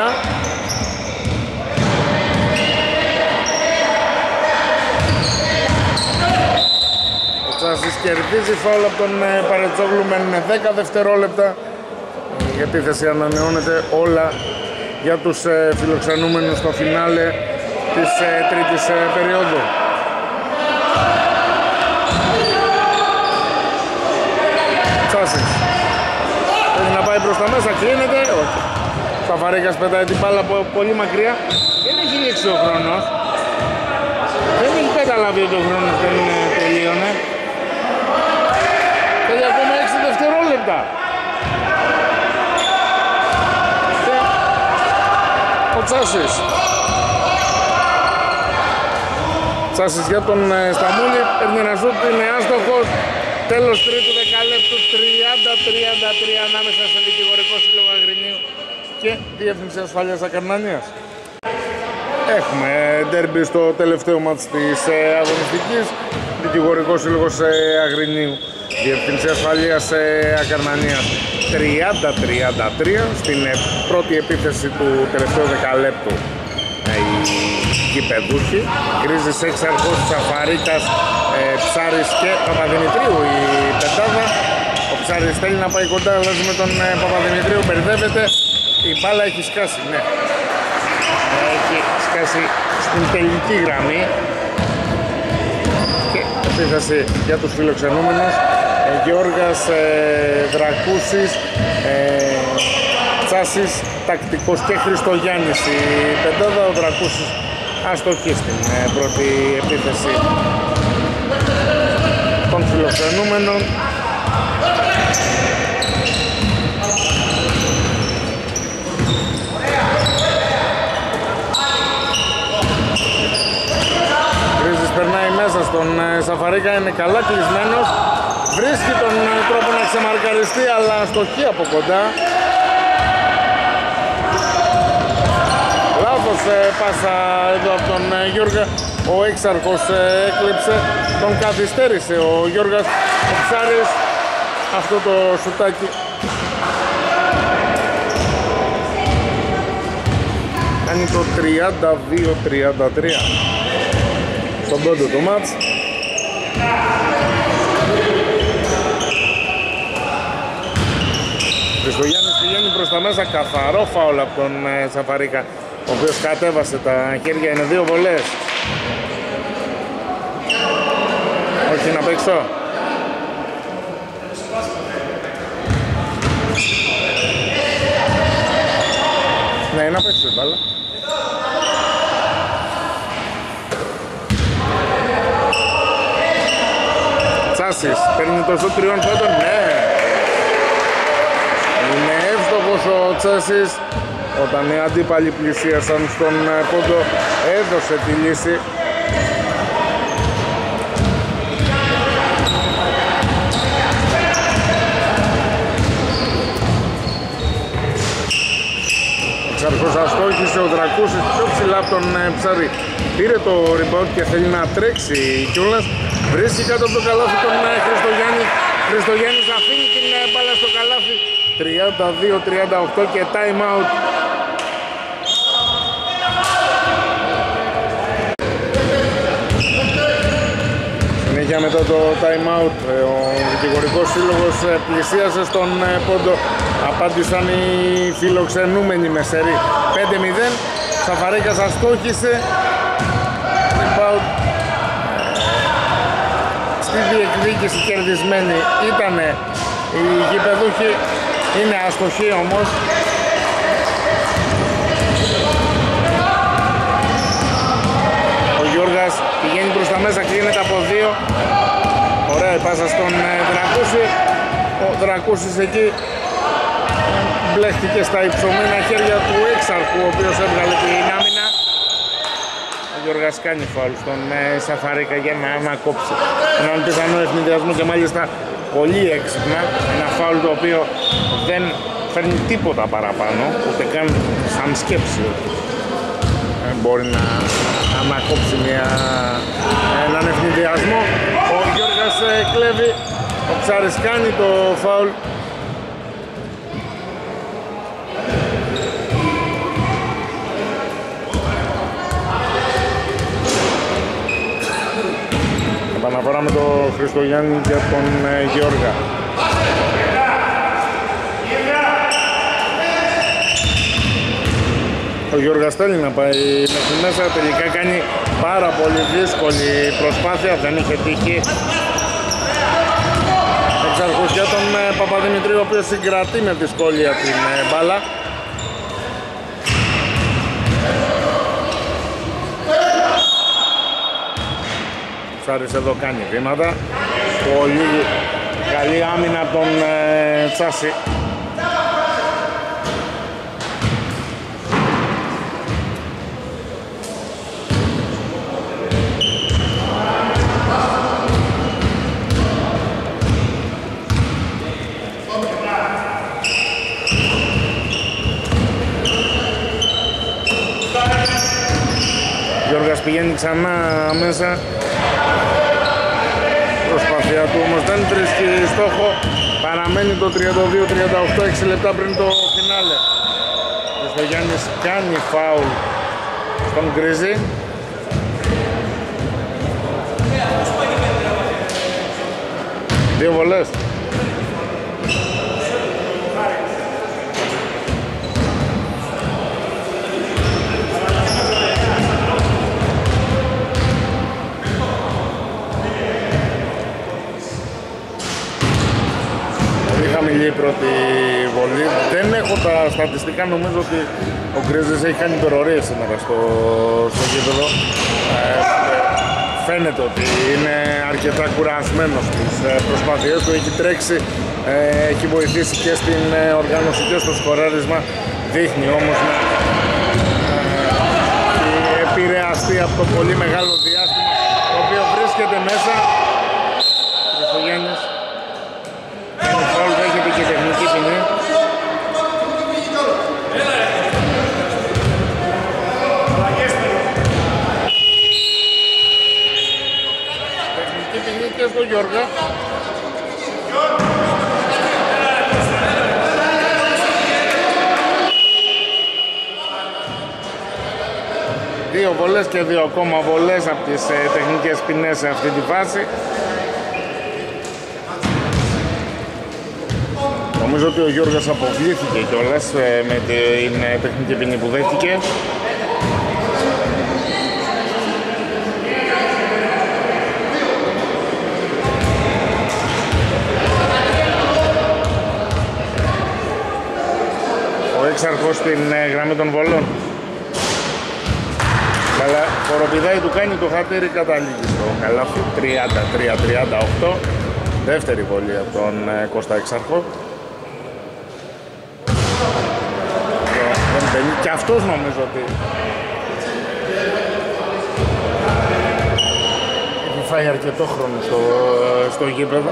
Ο Τσάσης κερδίζει φάουλ από τον ε, Παρετσόγλου με δέκα δευτερόλεπτα. Η επίθεση ανανεώνεται, όλα για τους ε, φιλοξενούμενους στο φινάλε της ε, τρίτης ε, περίοδου. Τσάσης θέλει να πάει προς τα μέσα, κλείνεται, όχι. Σταφαρέκας πετάει την μπάλα από πολύ μακριά. Δεν έχει λήξει ο χρόνος. Δεν έχει καταλάβει ότι ο χρόνος δεν τελείωνε. Θέλει ακόμα έξι δευτερόλεπτα. Και ο Τσάσης. Τσάσης για τον Σταμούλη, παίρνει ένα σούτ, είναι άστοχος. Τέλος τρίτου δεκαλέπτου, τριάντα τριάντα τρία ανάμεσα σε Δικηγορικό Σύλλογο Αγρινίου και Διεύθυνση Ασφαλείας Ακαρνανίας. Έχουμε ντέρμπι στο τελευταίο μάτς της αγωνιστικής. Δικηγορικός Σύλλογος Αγρινίου, Διεύθυνση Ασφαλείας Ακαρνανίας τριάντα τριάντα τρία. Στην πρώτη επίθεση του τελευταίου δεκαλέπτου οι γηπεδούχοι. Γκρίζης, Έξαρχος, Σαφαρίκας, ε, Ψάρης και Παπαδημητρίου η πεντάδα. Ο Ψάρης θέλει να πάει κοντά, αλλάζει με τον ε, Παπαδημητρίου, μπερδεύεται. Η μπάλα έχει σκάσει, ναι. Έχει σκάσει στην τελική γραμμή. Και επίθεση για τους φιλοξενούμενους. Ε, Γιώργας, ε, Δρακούσης, ε, Τσάσης, Τακτικός και Χριστογιάννης η πεντάδα. Ο Δρακούσης αστοχή στην ε, πρώτη επίθεση των φιλοξενούμενων. Γκρίζης περνάει μέσα στον ε, Σαφαρίκα, είναι καλά κλεισμένος. Βρίσκει τον ε, τρόπο να ξεμαρκαριστεί, αλλά αστοχή από κοντά. Λάθος ε, πάσα εδώ από τον ε, Γιώργα. Ο Έξαρχος ε, έκλειψε, τον καθυστέρησε ο Γιώργας. Ο Ψάρης, αυτό το σουτάκι κάνει το τριάντα δύο τριάντα τρία στον πόντο του μάτς. Χριστογιάννης πηγαίνει προς τα μέσα, καθαρό φάουλ από τον ε, Σαφαρίκα, ο οποίος κατέβασε τα χέρια, είναι δύο βολές. Όχι να παίξω. Ναι, να παίξω μπάλα. Τσάσης, παίρνει το στο τριών πόντων, ναι. Είναι εύστοχος ο Τσάσης. Όταν οι αντίπαλοι πλησίασαν στον πόντο, έδωσε τη λύση. Ο Ξαρχός αστόχησε, ο Δρακούσης πιο ψηλά από τον Ψάρη. Πήρε το rebound και θέλει να τρέξει κιόλας. Βρίσκει κάτω από το καλάθι τον Χριστογιάννη. Χριστογιάννης αφήνει την μπάλα στο καλάθι. τριάντα δύο τριάντα οκτώ και time out. Συνέχεια μετά το time out, ο Δικηγορικός Σύλλογος πλησίασε στον πόντο. Απάντησαν οι φιλοξενούμενοι με σερί πέντε μηδέν. Σαφαρίκας αστόχησε. Rebound. Στη διεκδίκηση κερδισμένη ήτανε οι γηπεδούχοι, είναι αστοχή όμως. Ο Γιώργας πηγαίνει προς τα μέσα, κλείνεται από δύο. Ωραία η πάσα στον Δρακούση. Ο Δρακούσης εκεί μπλέχτηκε στα υψωμένα χέρια του Έξαρχου, ο οποίος έβγαλε την άμυνα. Ο Γιώργας κάνει φάουλ στον Σαφαρίκα για να ανακόψει έναν πιθανό ευνηδιασμό και μάλιστα πολύ έξυπνα. Ένα φάουλ το οποίο δεν φέρνει τίποτα παραπάνω, ούτε καν σαν σκέψη μπορεί να ανακόψει μια, έναν ευνηδιασμό. Ο Γιώργας κλέβει, ο Ψάρης κάνει το φάουλ. Επαναφορά με τον Χριστογιάννη για τον ε, Γιώργα. Ο Γιώργας θέλει να πάει μέχρι μέσα, τελικά κάνει πάρα πολύ δύσκολη προσπάθεια, δεν είχε τύχει. Εξαρχούς για τον ε, Παπαδημητρίου, ο οποίος συγκρατεί με δυσκολία την ε, μπάλα. Ψάρης εδώ κάνει βήματα. Πολύ καλή άμυνα από τον ε, Τσάση. Γιώργας πηγαίνει ξανά μέσα. Προσπάθεια του όμως δεν βρίσκει στόχο. Παραμένει το τριάντα δύο τριάντα οκτώ, έξι λεπτά πριν το φινάλε. Ο Χριστογιάννης κάνει φάουλ στον Γκρίζη. Δύο βολές. Χαμηλή πρώτη βολή. Δεν έχω τα στατιστικά, νομίζω ότι ο Γκρίζης έχει κάνει υπερορίες σήμερα στο, στο γήπεδο. Ε, φαίνεται ότι είναι αρκετά κουρασμένος στις προσπάθειές του, έχει τρέξει, ε, έχει βοηθήσει και στην οργάνωση και στο σκοράρισμα. Δείχνει όμως να ε, επηρεαστεί από το πολύ μεγάλο διάστημα το οποίο βρίσκεται μέσα. Χριστογιάννης δέχεται και τεχνική ποινή. Τεχνική ποινή και στο Γιώργα. Δύο βολές και δύο ακόμα βολές από τις ε, τεχνικές ποινές σε αυτή τη φάση. Νομίζω ότι ο Γιώργας αποβλήθηκε κιόλας ε, με την ε, τεχνική ποινή που δέχτηκε. Ο έξαρχος στην ε, γραμμή των βολών. Αλλά χοροπηδάει, του κάνει το χατήρι, καταλήγει στο καλάθι. τριάντα τρία τριάντα οκτώ. Δεύτερη βολή από τον ε, Κώστα Έξαρχο. Και αυτός νομίζω ότι έχει φάει αρκετό χρόνο στο, στο γήπεδο.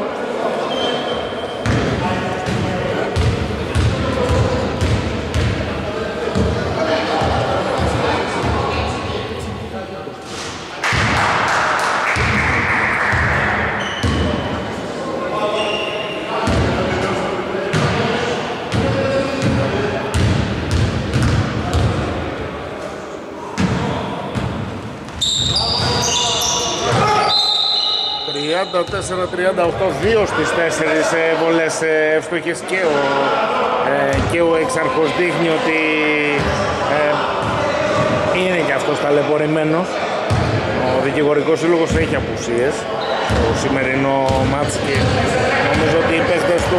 τριάντα τέσσερα τριάντα οκτώ, δύο στις τέσσερις βολές ευστοχές και ο, ε, και ο Έξαρχος δείχνει ότι ε, είναι και αυτός ταλαιπωρημένος. Ο δικηγορικός σύλλογος έχει απουσίες στο σημερινό μάτς και νομίζω ότι οι παίκτες του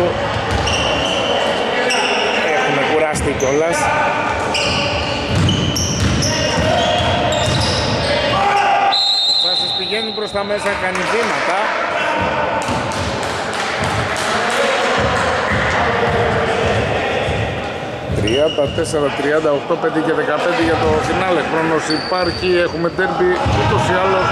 έχουν κουραστεί κιόλας. Πηγαίνει προς τα μέσα, κάνει βήματα. τριάντα τέσσερα τριάντα οκτώ, πέντε και δεκαπέντε για το φινάλε. Χρόνος υπάρχει, έχουμε ντέρμπι ούτως ή άλλως.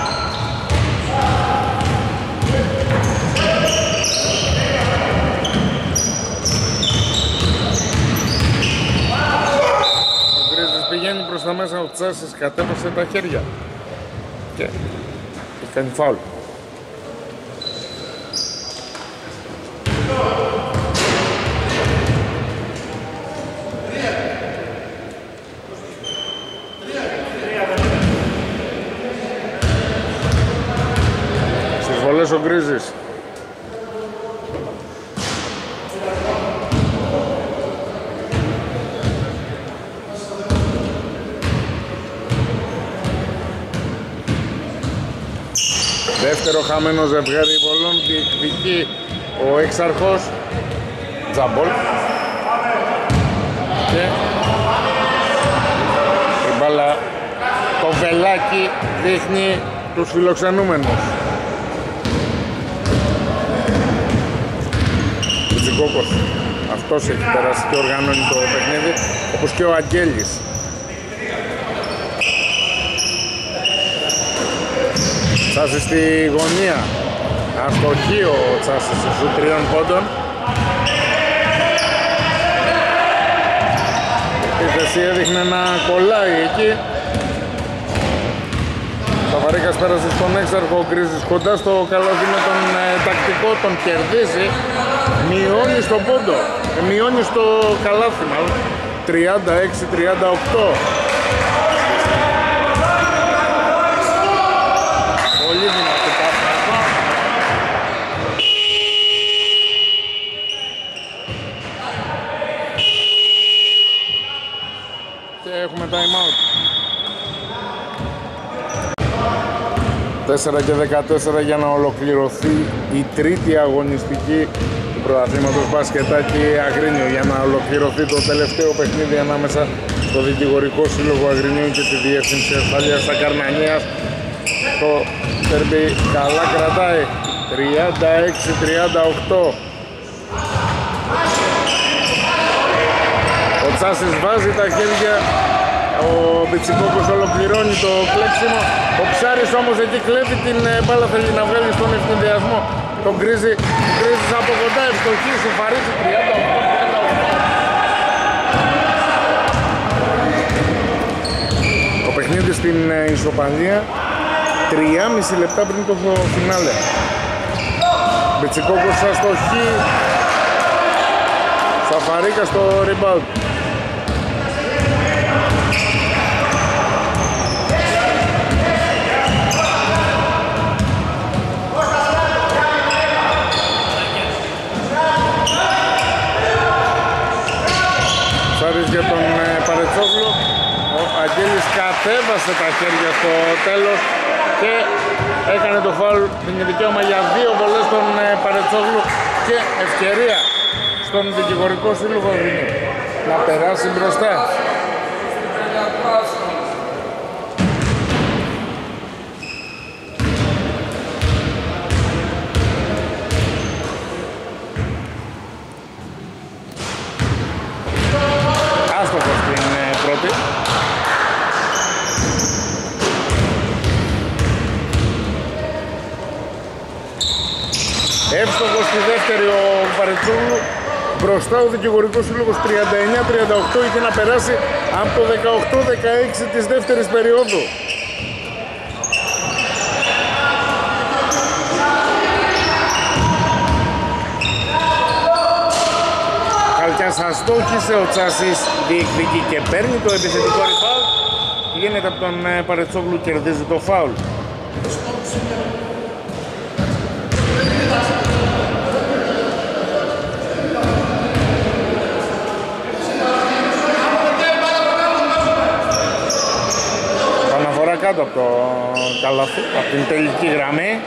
Ο Γκρίζης πηγαίνει προς τα μέσα, ο Τσάσης κατέβασε τα χέρια και έχει κάνει φάουλ. Στις βολές ο Γκρίζης. Δεύτερο χαμένο ζευγάρι βολών, διεκδικεί ο Έξαρχος. Τζάμπολ. Και η μπάλα, το βελάκι δείχνει τους φιλοξενούμενους. Τζικόκος, αυτός έχει περάσει και οργανώνει το παιχνίδι, όπως και ο Αγγέλης. Τσάσης στη γωνία, αστοχή ο Τσάσης σου τριών πόντων. Η θέση έδειχνε να κολλάει εκεί. Σαφαρίκας πέρασε στον έξαρχο, ο Γκρίζης κοντά στο καλώδι με τον ε, τακτικό, τον κερδίζει. Μειώνει στο πόντο, ε, μειώνει στο καλάθι μάλλον. τριάντα έξι τριάντα οκτώ. Πολύ δυνατή πάση αυτό. Και έχουμε time out. τέσσερα και δεκατέσσερα για να ολοκληρωθεί η τρίτη αγωνιστική του πρωταθλήματος μπασκετάκι Αγρίνιο, για να ολοκληρωθεί το τελευταίο παιχνίδι ανάμεσα στο Δικηγορικό Σύλλογο Αγρινίου και τη Διεύθυνση Ασφαλείας Ακαρνανίας. Το τέρμπι καλά κρατάει, τριάντα έξι τριάντα οκτώ. Ο Τσάσης βάζει τα χέρια, ο Μπιτσικόκος ολοκληρώνει το κλέψιμο. Ο Ψάρης όμως εκεί κλέβει την μπάλα, θέλει να βγάλει στον ευθυνδιασμό. Τον Γκρίζη, Γκρίζης από κοντά, ευστοχή, Σουφαρίδη, τριάντα οκτώ τριάντα οκτώ. Το παιχνίδι στην ισοπαλία, τρία και μισό λεπτά πριν το φινάλε. Μπιτσικόκος αστοχή, Σαφαρίκα στο rebound. Για τον Παρετσόγλου, ο Αγγέλης κατέβασε τα χέρια στο τέλος και έκανε το φάουλ, την δικαίωμα για δύο βολές στον Παρετσόγλου και ευκαιρία στον Δικηγορικό Σύλλογο να περάσει μπροστά. Εύστοχος στη δεύτερη ο Παρετσόγλου, μπροστά ο Δικηγορικός Σύλλογος τριάντα εννιά τριάντα οκτώ, είχε να περάσει από το δεκαοκτώ δεκαέξι της δεύτερης περίοδου. Καλκιάς αστόχησε, ο Τσάσης διεκδικεί και παίρνει το επιθετικό rebound, γίνεται από τον Παρετσόγλου, κερδίζει το φάουλ. Κάτω από το καλάθι, από την τελική γραμμή.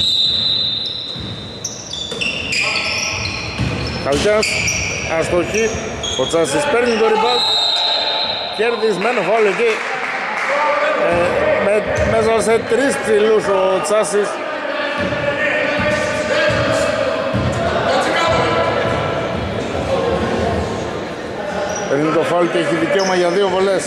Καλκιάς, αστοχή, ο Τσάσης παίρνει το rebound, κερδισμένο φάουλ εκεί, ε, με, μέσα σε τρεις ψηλούς ο Τσάσης. Παίρνει το φάουλ και έχει δικαίωμα για δύο βολές.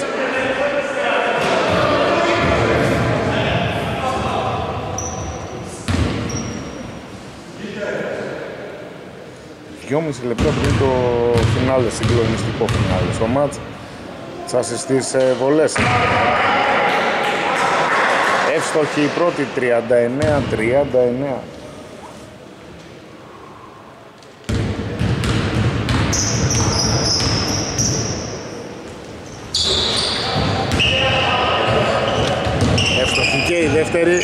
δυόμιση λεπτά πριν το φινάλε, συγκλονιστικό φινάλε στο μάτς. Τσάσης στις ε, βολές. Εύστοχη η πρώτη, τριάντα εννέα τριάντα εννέα. Εύστοχη και η δεύτερη.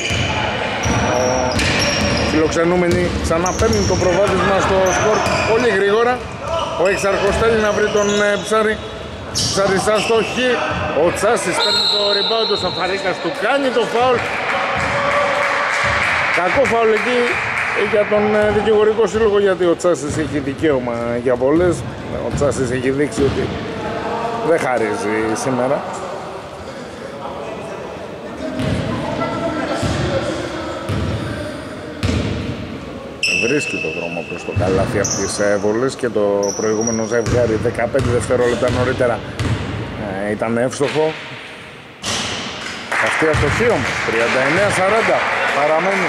Φιλοξενούμενοι ξαναπαίρνουν το προβάδισμα στο σκορ πολύ γρήγορα. Ο Εξαρχός θέλει να βρει τον ε, Ψάρη. Ψάρης αστοχή. Ο Τσάσης παίρνει το rebound, ο Σαφαρίκας του κάνει το φάουλ. Κακό φάουλ εκεί για τον ε, Δικηγορικό Σύλλογο, γιατί ο Τσάσης έχει δικαίωμα για βολές. Ο Τσάσης έχει δείξει ότι δεν χαρίζει σήμερα. βρίσκει το δρόμο προς το καλάθι από τις βολές και το προηγούμενο ζευγάρι δεκαπέντε δευτερόλεπτα νωρίτερα ε, ήταν εύστοχο. Αυτή αστοχή όμως, τριάντα εννέα σαράντα παραμένει.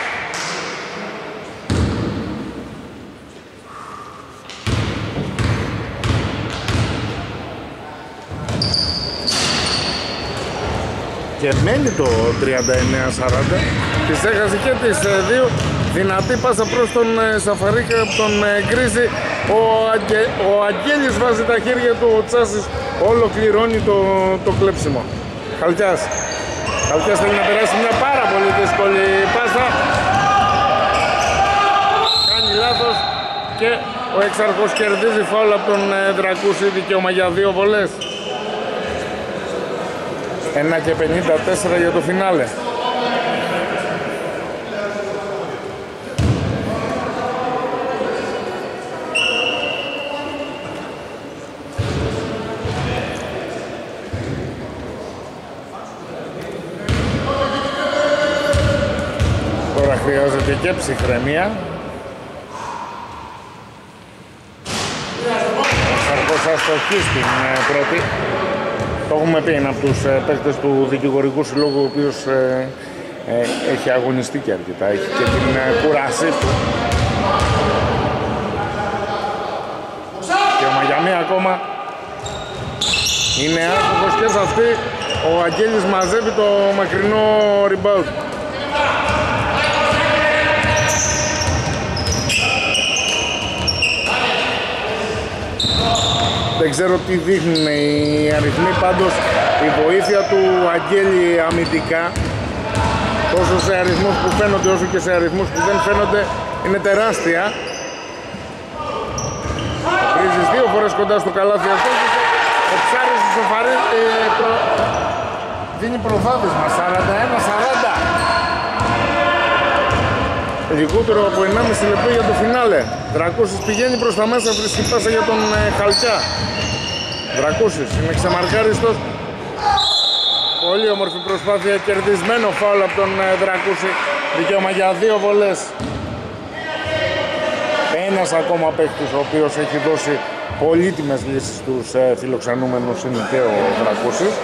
Και μένει το τριάντα εννέα σαράντα. Τις έχασε και τις δύο. Δυνατή πάσα προς τον Σαφαρίκα από τον Γκρίζη. Ο, Αγγε... ο Αγγέλης βάζει τα χέρια του, ο Τσάσης ολοκληρώνει το, το κλέψιμο. Χαλτιάς. Χαλτιάς θέλει να περάσει μια πάρα πολύ δύσκολη πάσα. Κάνει λάθος και ο Εξάρχος κερδίζει φάουλ από τον Δρακούση, δικαίωμα για δύο βολές. ένα και πενήντα τέσσερα για το φινάλε. Τώρα χρειάζεται και ψυχραιμία. Σαρκός αστοχή στην πρώτη. Το έχουμε πει, είναι από τους ε, παίκτες του δικηγορικού συλλόγου, ο οποίος ε, ε, έχει αγωνιστεί και αρκετά, έχει και την ε, κούρασή του. Και ο Μαγιαμί ακόμα είναι άστοχος και σε αυτή. Ο Αγγέλης μαζεύει το μακρινό rebound. Δεν ξέρω τι δείχνουν οι αριθμοί, πάντως η βοήθεια του Αγγέλη αμυντικά, τόσο σε αριθμούς που φαίνονται όσο και σε αριθμούς που δεν φαίνονται, είναι τεράστια. Βρίζεις δύο φορές κοντά στο καλάθι αυτό. Ο Ψάρης ισοφαρεί, ε, προ... δίνει προβάδισμα σαράντα ένα σαράντα. Λιγότερο από ενάμιση λεπτό για το φινάλε. Δρακούσης πηγαίνει προς τα μέσα, βρίσκει πάσα για τον ε, Χαλκιά. Δρακούσης είναι ξεμαρκάριστος. Πολύ όμορφη προσπάθεια, κερδισμένο φάουλ από τον ε, Δρακούση. Δικαίωμα για δύο βολές. Ένας ακόμα παίκτης ο οποίος έχει δώσει πολύτιμες λύσεις στους ε, φιλοξενούμενους είναι και ο Δρακούσης.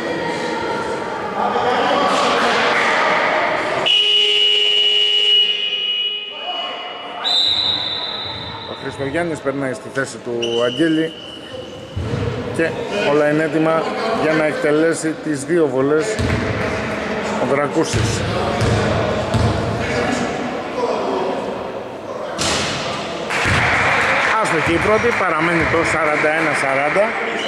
Ο Γιάννης περνάει στη θέση του Αγγέλη και όλα είναι έτοιμα για να εκτελέσει τις δύο βολές ο Δρακούσης. Άστοχη η πρώτη, παραμένει το σαράντα ένα σαράντα.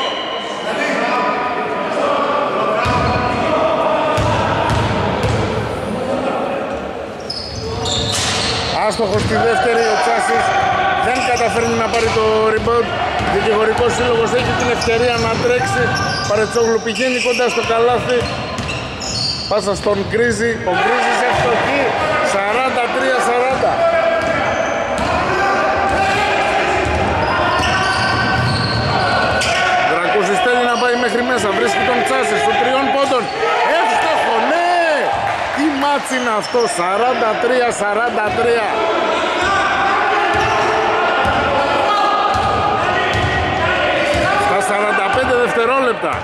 Άστοχος στη δεύτερη, ο Τσάσης δεν καταφέρνει να πάρει το rebound. Δικηγορικός σύλλογος έχει την ευκαιρία να τρέξει. Παρετσόγλου πηγαίνει κοντά στο καλάθι. Πάσα στον Γκρίζη. Ο Γκρίζης ευστοχή. σαράντα τρία σαράντα. Δρακούσης θέλει να πάει μέχρι μέσα. Βρίσκει τον Τσάση στο τριών πόντων. Εύστοχο, ναι! Τι μάτς είναι αυτό, σαράντα τρία σαράντα τρία. Στα σαράντα πέντε δευτερόλεπτα.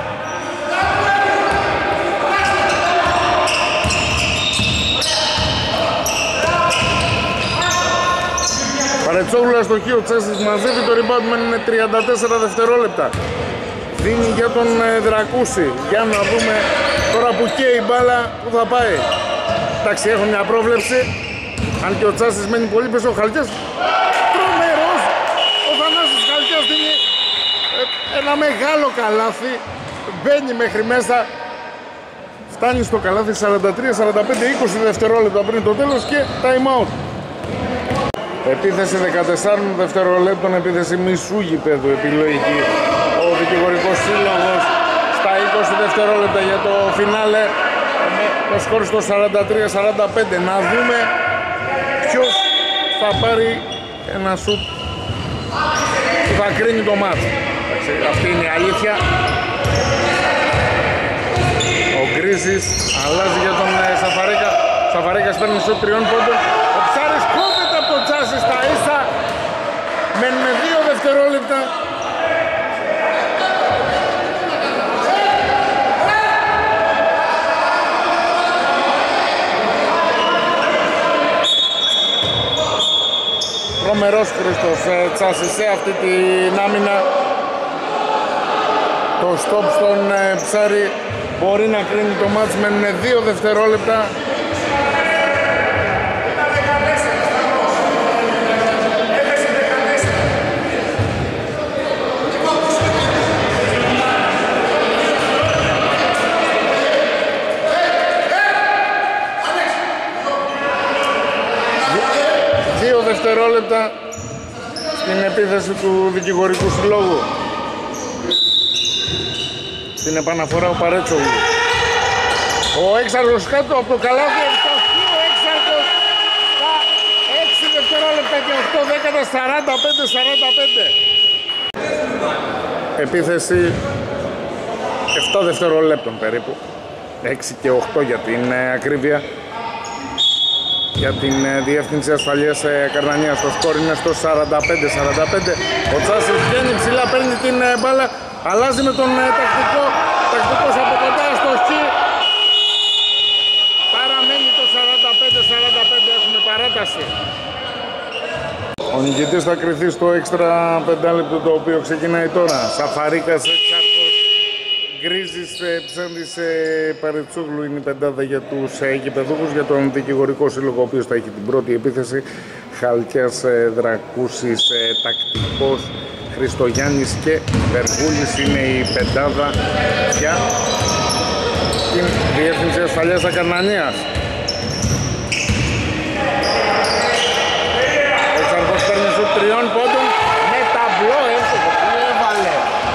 Παρετσόγλου αστοχή, ο Τσέσης μαζεύει το rebound, μένουν τριάντα τέσσερα δευτερόλεπτα. Δίνει για τον Δρακούση. Για να δούμε τώρα που καίει η μπάλα που θα πάει. Εντάξει, έχω μια πρόβλεψη. Αν και ο Τσάσης μένει πολύ πίσω, ο Χαλκιάς τρομερός. Ο Θανάσης Χαλκιάς δίνει ένα μεγάλο καλάθι. Μπαίνει μέχρι μέσα. Φτάνει στο καλάθι σαράντα τρία σαράντα πέντε, είκοσι δευτερόλεπτα πριν το τέλος και time out. Επίθεση δεκατεσσάρων δευτερολέπτων, επίθεση μισού γηπέδου επιλογική. Ο δικηγορικός σύλλογος στα είκοσι δευτερόλεπτα για το φινάλε. Το σκορ στο σαράντα τρία σαράντα πέντε. Να δούμε ποιος θα πάρει ένα σουτ που θα κρίνει το μάτς. Αυτή είναι η αλήθεια. Ο Γκρίζης αλλάζει για τον Σαφαρίκα. Σαφαρίκας παίρνει σουτ τριών πόντων. Ο Ψάρης κόβεται από τον Τσάση. Τσάσης στα ίσα. Μένουμε δύο δευτερόλεπτα. Τρομερός Χρήστος Τσάσης σε αυτή την άμυνα. Το stop στον Ψάρη μπορεί να κρίνει το μάτς. Μένουν δύο δευτερόλεπτα. Δύο δευτερόλεπτα στην επίθεση του δικηγορικού συλλόγου. Στην επαναφορά ο Παρέτσογλου. Ο Έξαρχος κάτω από το καλάθι. Ο Έξαρχος στα έξι δευτερόλεπτα και οκτώ δέκατα, σαράντα πέντε σαράντα πέντε. Επίθεση επτά δευτερολέπτων περίπου. έξι και οκτώ για την ακρίβεια. Για την Διεύθυνση Ασφαλείας Καρνανίας το σκορ είναι στο σαράντα πέντε σαράντα πέντε. Ο Τσάσης βγαίνει ψηλά, παίρνει την μπάλα, αλλάζει με τον τακτικό, τακτικός από κοντά στο χ. Παραμένει το σαράντα πέντε σαράντα πέντε, έχουμε παράταση. Ο νικητής θα κριθεί στο έξτρα πεντάλεπτο το οποίο ξεκινάει τώρα. Σαφαρίκας, Έξαρχος, Γκρίζης, Ψέντης, Παρετσόγλου είναι η πεντάδα για τους γηπεδούχους. Για τον δικηγορικό σύλλογο ο οποίος θα έχει την πρώτη επίθεση. Χαλκιάς, Δρακούσης, Τακτικός, Χριστογιάννης και Βεργούλης είναι η πεντάδα για την Διεύθυνση Ασφαλείας Ακαρνανίας. Ο Εξαρχός παίρνει σου τριών πόντων με ταμπλό εύστοχο. Τι έβαλε.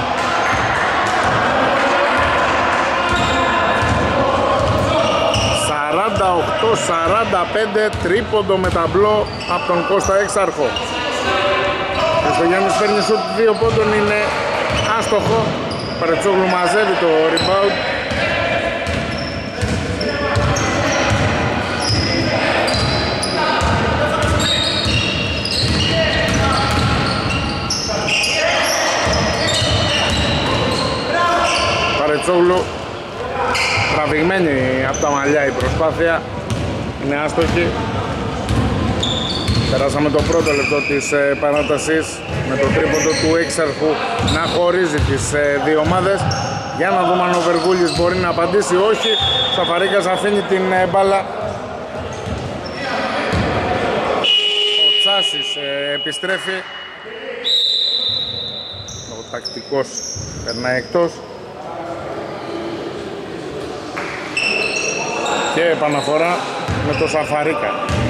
σαράντα οκτώ σαράντα πέντε τρίποντο με ταμπλό από τον Κώστα Έξαρχο. Ο Γιάννης παίρνει σουτ δύο πόντων, είναι άστοχο. Παρετσόγλου μαζεύει το rebound. Παρετσόγλου τραβηγμένη από τα μαλλιά η προσπάθεια, είναι άστοχη. Περάσαμε το πρώτο λεπτό της ε, παράτασης με το τρίποντο του Έξαρχου να χωρίζει τις ε, δύο ομάδες. Για να δούμε αν ο Βεργούλης μπορεί να απαντήσει. Όχι, Σαφαρίκας αφήνει την ε, μπάλα. Ο Τσάσης ε, επιστρέφει. Ο τακτικός περνάει εκτός. Και επαναφορά με το Σαφαρίκα.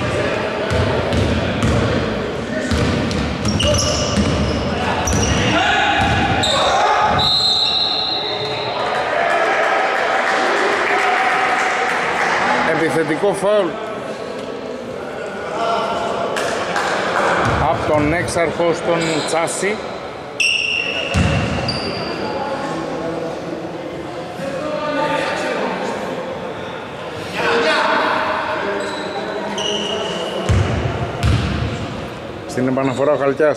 Επιθετικό φάουλ από τον Έξαρχο στον Τσάση. Στην επαναφορά ο Χαλκιάς.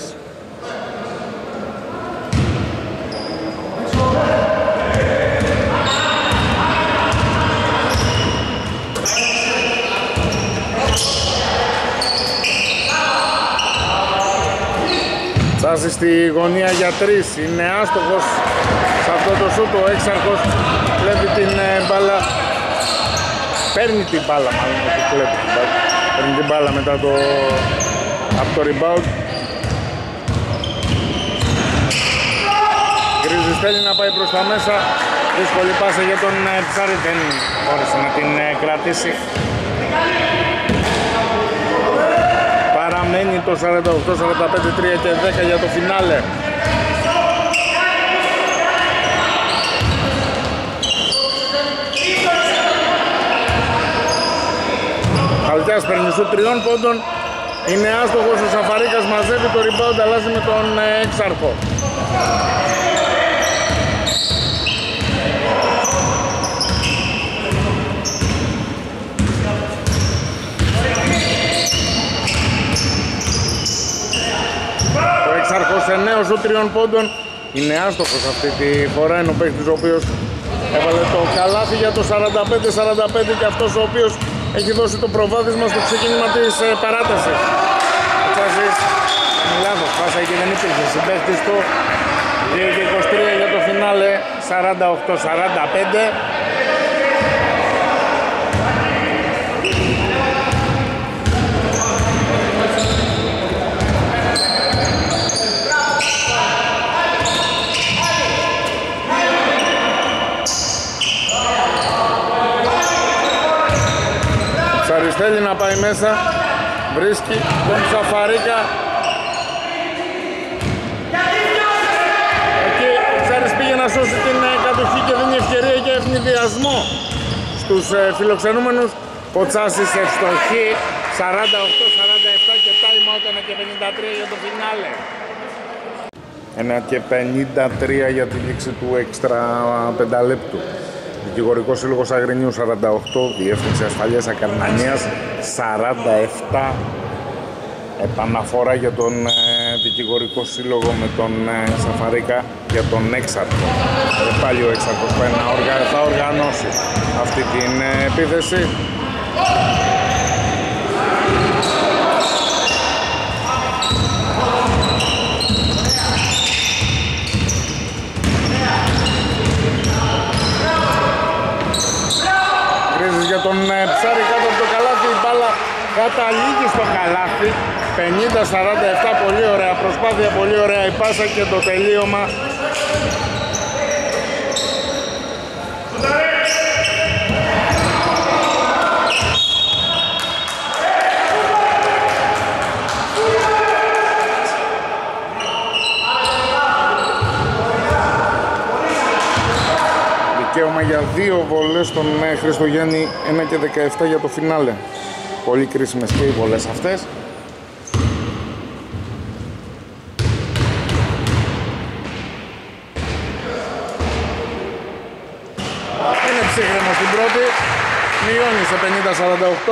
Τσάσης στη γωνία για τρεις, είναι άστοχος σε αυτό το σούτ. Ο Έξαρχος βλέπει την μπάλα, παίρνει την μπάλα μάλλον, όχι βλέπει την μπάλα. Παίρνει την μπάλα μετά το, από το rebound. Γκρίζης θέλει να πάει προς τα μέσα, δύσκολη πάσα για τον Ψάρη, δεν μπόρεσε να την κρατήσει. Παραμένει το σαράντα οκτώ σαράντα πέντε τρία και δέκα για το φινάλε. Χαλκιάς παίρνει σου τριών πόντων, είναι άστοχος. Ο Σαφαρίκας μαζεύει το rebound, αλλάζει με τον Έξαρχο. μέσω τριών πόντων. Είναι άστοχος αυτή τη φορά, είναι ο παίκτης ο οποίος έβαλε το καλάθι για το σαράντα πέντε σαράντα πέντε και αυτός ο οποίος έχει δώσει το προβάδισμα στο ξεκίνημα της ε, παράτασης. Ο Τσάσης, λάθος, πάσα και δεν υπήρχε συμπαίκτης του. δύο και είκοσι τρία για το φινάλε, σαράντα οκτώ σαράντα πέντε. Ψάρης θέλει να πάει μέσα, βρίσκει τον Σαφαρίκα. Εκεί ο Ψάρης πήγε να σώσει την κατοχή και δίνει ευκαιρία για ευνηδιασμό στους φιλοξενούμενους. Ο Τσάσης ευστοχή, σαράντα οκτώ σαράντα επτά και time out, ένα και πενήντα τρία για το φινάλε. ένα και πενήντα τρία για τη λήξη του έξτρα πενταλέπτου. Δικηγορικός Σύλλογος Αγρινίου σαράντα οκτώ, Διεύθυνση Ασφαλείας Ακαρνανίας σαράντα επτά. Επαναφορά για τον ε, Δικηγορικό Σύλλογο με τον ε, Σαφαρίκα για τον έξαρχο. Και πάλι ο έξαρχος πάει να οργα... θα οργανώσει αυτή την ε, επίθεση. Για τον Ψάρη κάτω από το καλάθι, η μπάλα καταλήγει στο καλάθι. Πενήντα σαράντα επτά, πολύ ωραία προσπάθεια, πολύ ωραία η πάσα και το τελείωμα. Δικαίωμα για δύο βολές στον Χριστογέννη, ένα και δεκαεπτά για το φινάλε. Πολύ κρίσιμες και οι βολές αυτές. Είναι ψύχρεμο στην πρώτη, μειώνει σε πενήντα σαράντα οκτώ.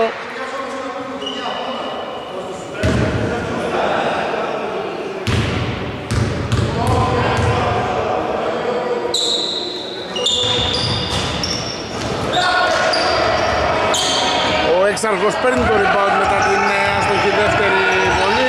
Ο Έξαρχος παίρνει το rebound μετά την άστοχη δεύτερη βολή.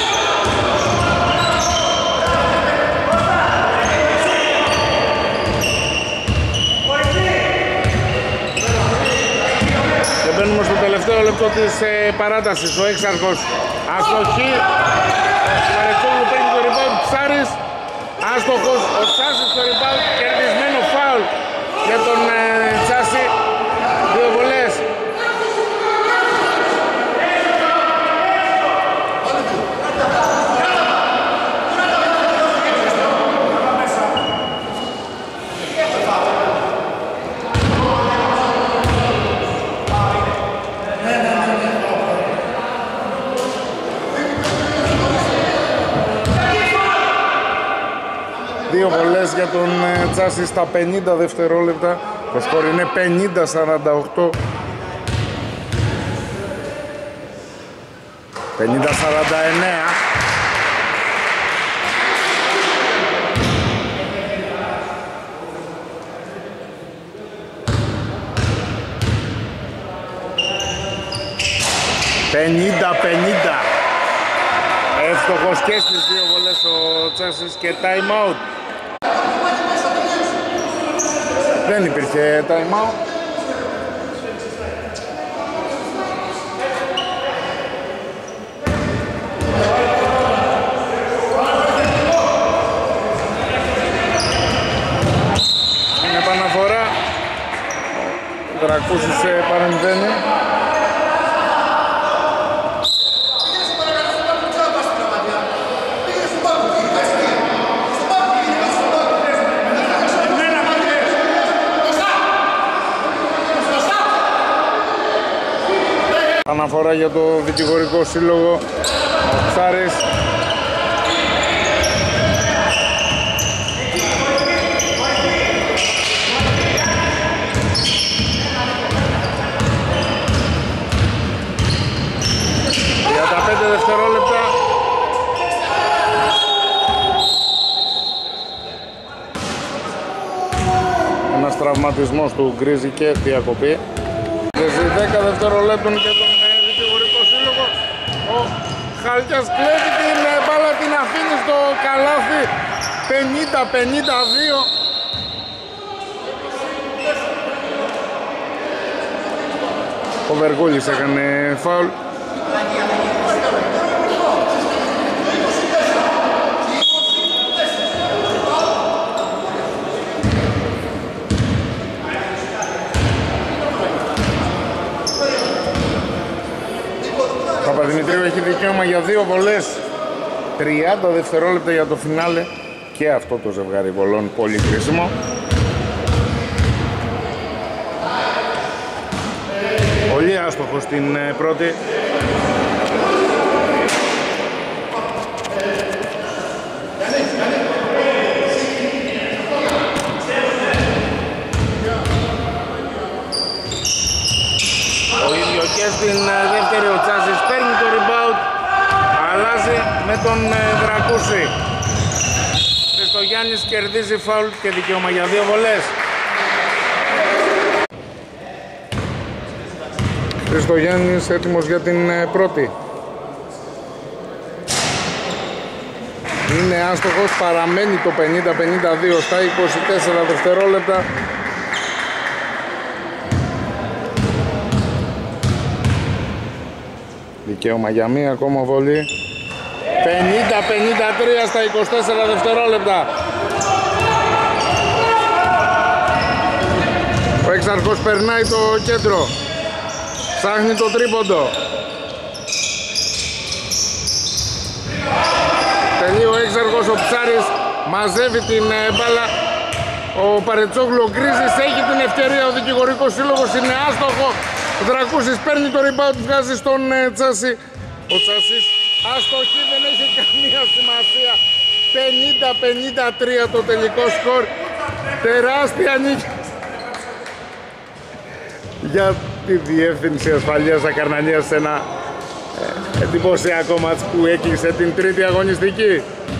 Και μπαίνουμε στο τελευταίο λεπτό της παράτασης. Ο Έξαρχος αστοχή. Ο Μαρετσόγλου παίρνει το rebound. Ψάρης άστοχος. Ο Τσάσης το rebound. Κερδισμένο φάουλ για τον Τσάση. Δύο βολές. Δύο βολές για τον Τσάση στα πενήντα δευτερόλεπτα. Το σκορ είναι πενήντα σαράντα οκτώ. πενήντα σαράντα εννέα. πενήντα πενήντα. Εύστοχος και στις δύο βολές ο Τσάσης και time out. Δεν υπήρχε time out. Είναι επαναφορά. Ο Δρακούσης παρεμβαίνει. Αναφορά για το Δικηγορικό Σύλλογο, ο Ψάρης. τριάντα πέντε δευτερόλεπτα. τραυματισμός του Γκρίζη και διακοπή. δέκα δευτερολέπτων και τον δικηγορικό σύλλογο. Ο Χαλκιάς κλέβει την μπάλα, την αφήνει στο καλάθι. πενήντα πενήντα δύο. Ο Βεργούλης έκανε φάουλ. Παπαδημητρίου έχει δικαίωμα για δύο βολές. τριάντα δευτερόλεπτα για το φινάλε. Και αυτό το ζευγάρι βολών πολύ κρίσιμο. Πολύ άστοχο στην πρώτη. Ο ίδιο και στην δεύτερη ο Τσάσης παίρνει το rebound, αλλάζει με τον Δρακούση. Χριστογιάννης κερδίζει φάουλ και δικαίωμα για δύο βολές. Χριστογιάννης έτοιμος για την πρώτη. Είναι άστοχος, παραμένει το πενήντα πενήντα δύο στα είκοσι τέσσερα δευτερόλεπτα. Δικαίωμα για μία ακόμα βολή. πενήντα πενήντα τρία στα είκοσι τέσσερα δευτερόλεπτα. Ο Έξαρχος περνάει το κέντρο. Ψάχνει το τρίποντο. Τελεί ο Έξαρχος, ο Ψάρης μαζεύει την μπάλα. Ο Παρετσόγλου, ο Γκρίζης έχει την ευκαιρία. Ο δικηγορικός σύλλογος είναι άστοχο. Ο Δρακούσης παίρνει το rebound, βγάζει στον Τσάση. Ο Τσάσης αστοχή, δεν έχει καμία σημασία. πενήντα πενήντα τρία το τελικό σκορ. Τεράστια νίκη για τη Διεύθυνση Ασφαλείας Ακαρνανίας σε ένα ε, εντυπωσιακό μάτς που έκλεισε την τρίτη αγωνιστική.